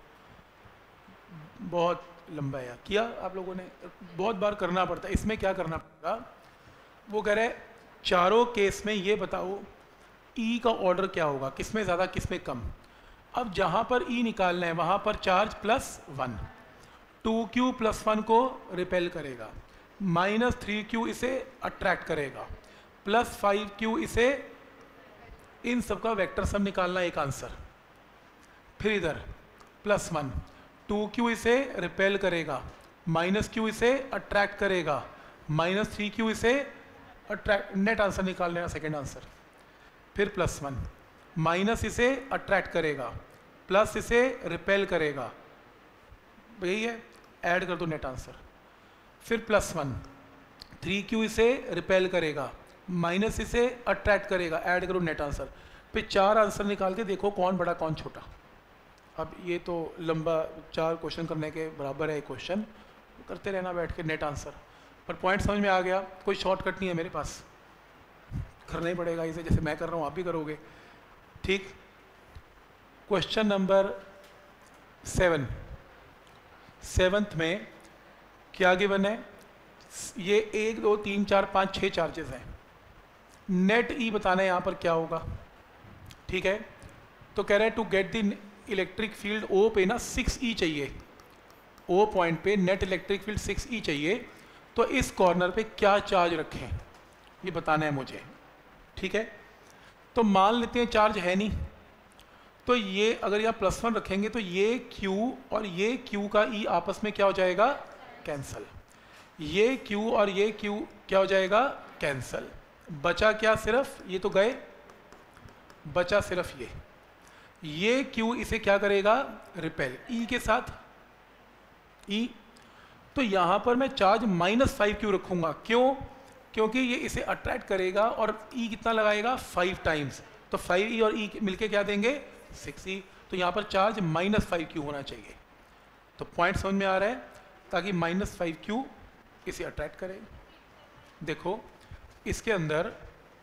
बहुत लंबा है यार। किया आप लोगों ने? बहुत बार करना पड़ता है। इसमें क्या करना पड़ेगा? वो कह रहे हैं चारों केस में ये बताओ ई का ऑर्डर क्या होगा, किसमें ज़्यादा किसमें कम। अब जहाँ पर ई निकालना है वहाँ पर charge plus one, two q plus one को रिपेल करेगा, माइनस थ्री क्यू इसे अट्रैक्ट करेगा, प्लस फाइव क्यू इसे, इन सब का वेक्टर सम निकालना एक आंसर। फिर इधर प्लस वन, टू क्यू इसे रिपेल करेगा, माइनस क्यू इसे अट्रैक्ट करेगा, माइनस थ्री क्यू इसे अट्रैक्ट, नेट आंसर निकाल लेना सेकेंड आंसर। फिर प्लस वन, माइनस इसे अट्रैक्ट करेगा, प्लस इसे रिपेल करेगा, यही है, ऐड कर दो नेट आंसर। फिर प्लस वन, थ्री क्यू इसे रिपेल करेगा, माइनस इसे अट्रैक्ट करेगा, ऐड करो नेट आंसर। फिर चार आंसर निकाल के देखो कौन बड़ा कौन छोटा। अब ये तो लंबा चार क्वेश्चन करने के बराबर है एक क्वेश्चन, करते रहना बैठ के नेट आंसर। पर पॉइंट समझ में आ गया, कोई शॉर्टकट नहीं है मेरे पास, करना ही पड़ेगा इसे, जैसे मैं कर रहा हूँ आप भी करोगे। ठीक, क्वेश्चन नंबर सेवन, सेवंथ में क्या गिवन है, ये एक दो तीन चार पाँच छः चार्जेस हैं, नेट ई बताना है यहाँ पर क्या होगा। ठीक है, तो कह रहे हैं to get the electric field O पे ना सिक्स ई चाहिए, ओ पॉइंट पे net electric field six E चाहिए, तो इस कॉर्नर पे क्या चार्ज रखें ये बताना है मुझे। ठीक है, तो मान लेते हैं चार्ज है नहीं, तो ये अगर यहाँ प्लस वन रखेंगे तो ये Q और ये Q का E आपस में क्या हो जाएगा, कैंसल। ये Q और ये Q क्या हो जाएगा, कैंसल। बचा क्या, सिर्फ ये तो गए, बचा सिर्फ ये ये Q इसे क्या करेगा, रिपेल E के साथ E। तो यहाँ पर मैं चार्ज माइनस फाइव क्यू रखूँगा, क्यों, क्योंकि ये इसे अट्रैक्ट करेगा और E कितना लगाएगा, फाइव टाइम्स, तो फाइव ई और E मिलके क्या देंगे, सिक्स ई। तो यहाँ पर चार्ज माइनस फाइव क्यू होना चाहिए। तो पॉइंट समझ में आ रहा है, ताकि माइनस फाइव क्यू इसे अट्रैक्ट करे। देखो इसके अंदर,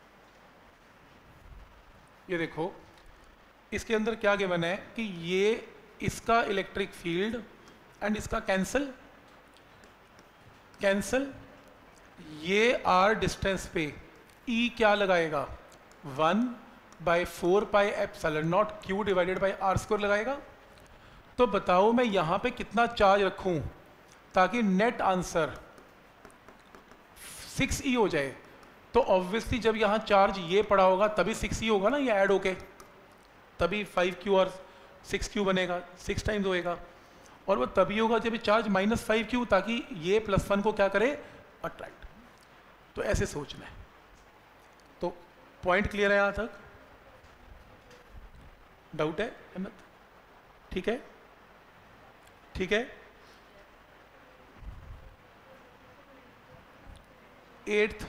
ये देखो इसके अंदर क्या गिवन है कि ये इसका इलेक्ट्रिक फील्ड एंड इसका कैंसल कैंसल ये आर डिस्टेंस पे E क्या लगाएगा, one by four pi epsilon not q divided by r square लगाएगा। तो बताओ मैं यहाँ पे कितना चार्ज रखूँ ताकि नेट आंसर सिक्स ई हो जाए। तो ऑब्वियसली जब यहाँ चार्ज ये पड़ा होगा तभी सिक्स ई होगा ना, ये ऐड होके तभी फाइव क्यू और सिक्स क्यू बनेगा, सिक्स टाइम्स होएगा। और वो तभी होगा जब चार्ज माइनस फाइव क्यू, ताकि ये प्लस वन को क्या करे, अट्रैक्ट। तो ऐसे सोचना है। तो पॉइंट क्लियर है यहाँ तक, डाउट है अहमद, ठीक है, ठीक है। एट्थ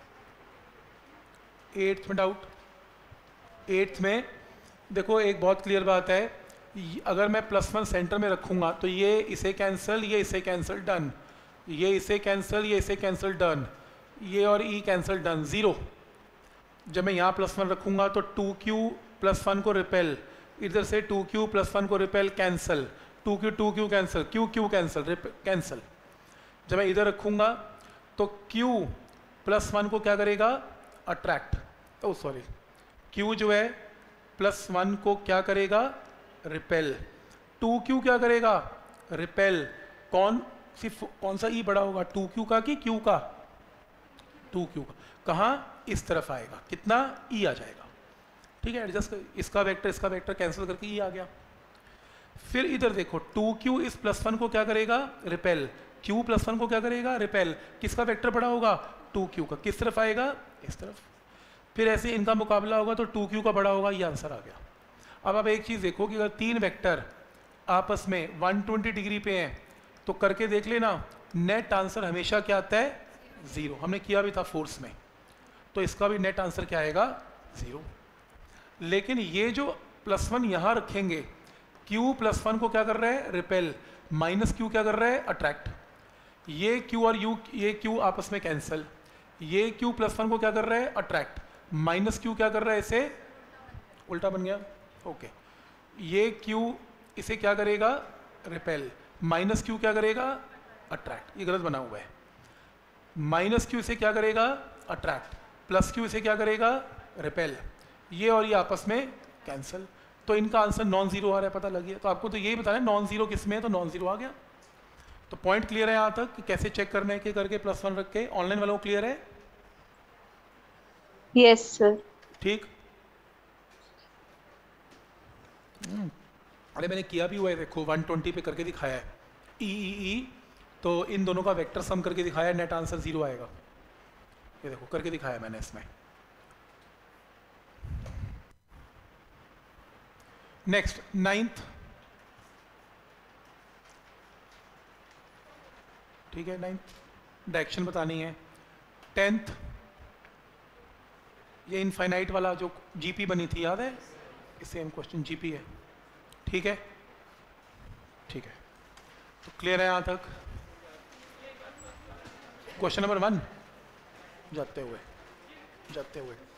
एट्थ में डाउट, एट्थ में देखो एक बहुत क्लियर बात है, अगर मैं प्लस वन सेंटर में रखूंगा तो ये इसे कैंसिल, ये इसे कैंसिल, डन, ये इसे कैंसिल, ये इसे कैंसिल, डन, ये और ई कैंसिल, डन, ज़ीरो। जब मैं यहाँ प्लस वन रखूंगा तो टू क्यू प्लस वन को रिपेल, इधर से टू क्यू प्लस वन को repel, cancel, two q two q cancel, q q cancel, cancel. जब मैं इधर रखूंगा तो क्यू प्लस वन को क्या करेगा, अट्रैक्ट, ओ सॉरी, क्यू जो है प्लस वन को क्या करेगा, रिपेल, टू क्यू क्या करेगा, रिपेल। कौन सी कौन सा ई बड़ा होगा, टू क्यू का कि क्यू का, टू क्यू का। कहाँ, इस तरफ आएगा, कितना, ई आ जाएगा। ठीक है, एडजस्ट, इसका वेक्टर इसका वेक्टर कैंसिल करके ई आ गया। फिर इधर देखो, टू क्यू इस प्लस वन को क्या करेगा, रिपेल, क्यू प्लस वन को क्या करेगा, रिपेल। किसका वेक्टर बड़ा होगा, टू क्यू का, किस तरफ आएगा, इस तरफ। फिर ऐसे इनका मुकाबला होगा तो टू क्यू का बड़ा होगा, ये आंसर आ गया। अब आप एक चीज़ देखो कि अगर तीन वेक्टर आपस में वन ट्वेंटी डिग्री पे हैं तो करके देख लेना, नेट आंसर हमेशा क्या आता है, ज़ीरो। हमने किया भी था फोर्स में, तो इसका भी नेट आंसर क्या आएगा, ज़ीरो। लेकिन ये जो प्लस वन यहाँ रखेंगे, क्यू प्लस वन को क्या कर रहा है, रिपेल, माइनस क्यू क्या कर रहा है, अट्रैक्ट। ये क्यू और यू, ये क्यू आपस में कैंसिल, ये क्यू प्लस वन को क्या कर रहा है, अट्रैक्ट, माइनस क्यू क्या कर रहा है, इसे उल्टा बन गया, ओके। ये क्यू इसे क्या करेगा, रिपेल, माइनस क्यू क्या करेगा, अट्रैक्ट, ये गलत बना हुआ है। माइनस क्यू इसे क्या करेगा, अट्रैक्ट, प्लस क्यू इसे क्या करेगा, रिपेल, ये और ये आपस में कैंसिल। तो इनका आंसर नॉन जीरो आ रहा है, पता लग गया। तो आपको तो यही बताना है नॉन जीरो किस में है, तो नॉन जीरो आ गया। तो पॉइंट क्लियर है यहाँ तक कि कैसे चेक करने के करके प्लस वन रख के। ऑनलाइन वालों को क्लियर है, यस सर, ठीक। अरे मैंने किया भी हुआ है, देखो वन ट्वेंटी पे करके दिखाया है, ई ई ई, तो इन दोनों का वेक्टर सम करके दिखाया है, नेट आंसर जीरो आएगा। ये देखो करके दिखाया मैंने इसमें। नेक्स्ट नाइन्थ, ठीक है, नाइन्थ डायरेक्शन बतानी है। टेंथ, ये इनफाइनाइट वाला जो जीपी बनी थी, याद है, सेम क्वेश्चन जीपी है, ठीक है। ठीक है, तो क्लियर है यहाँ तक? क्वेश्चन नंबर वन, जाते हुए जाते हुए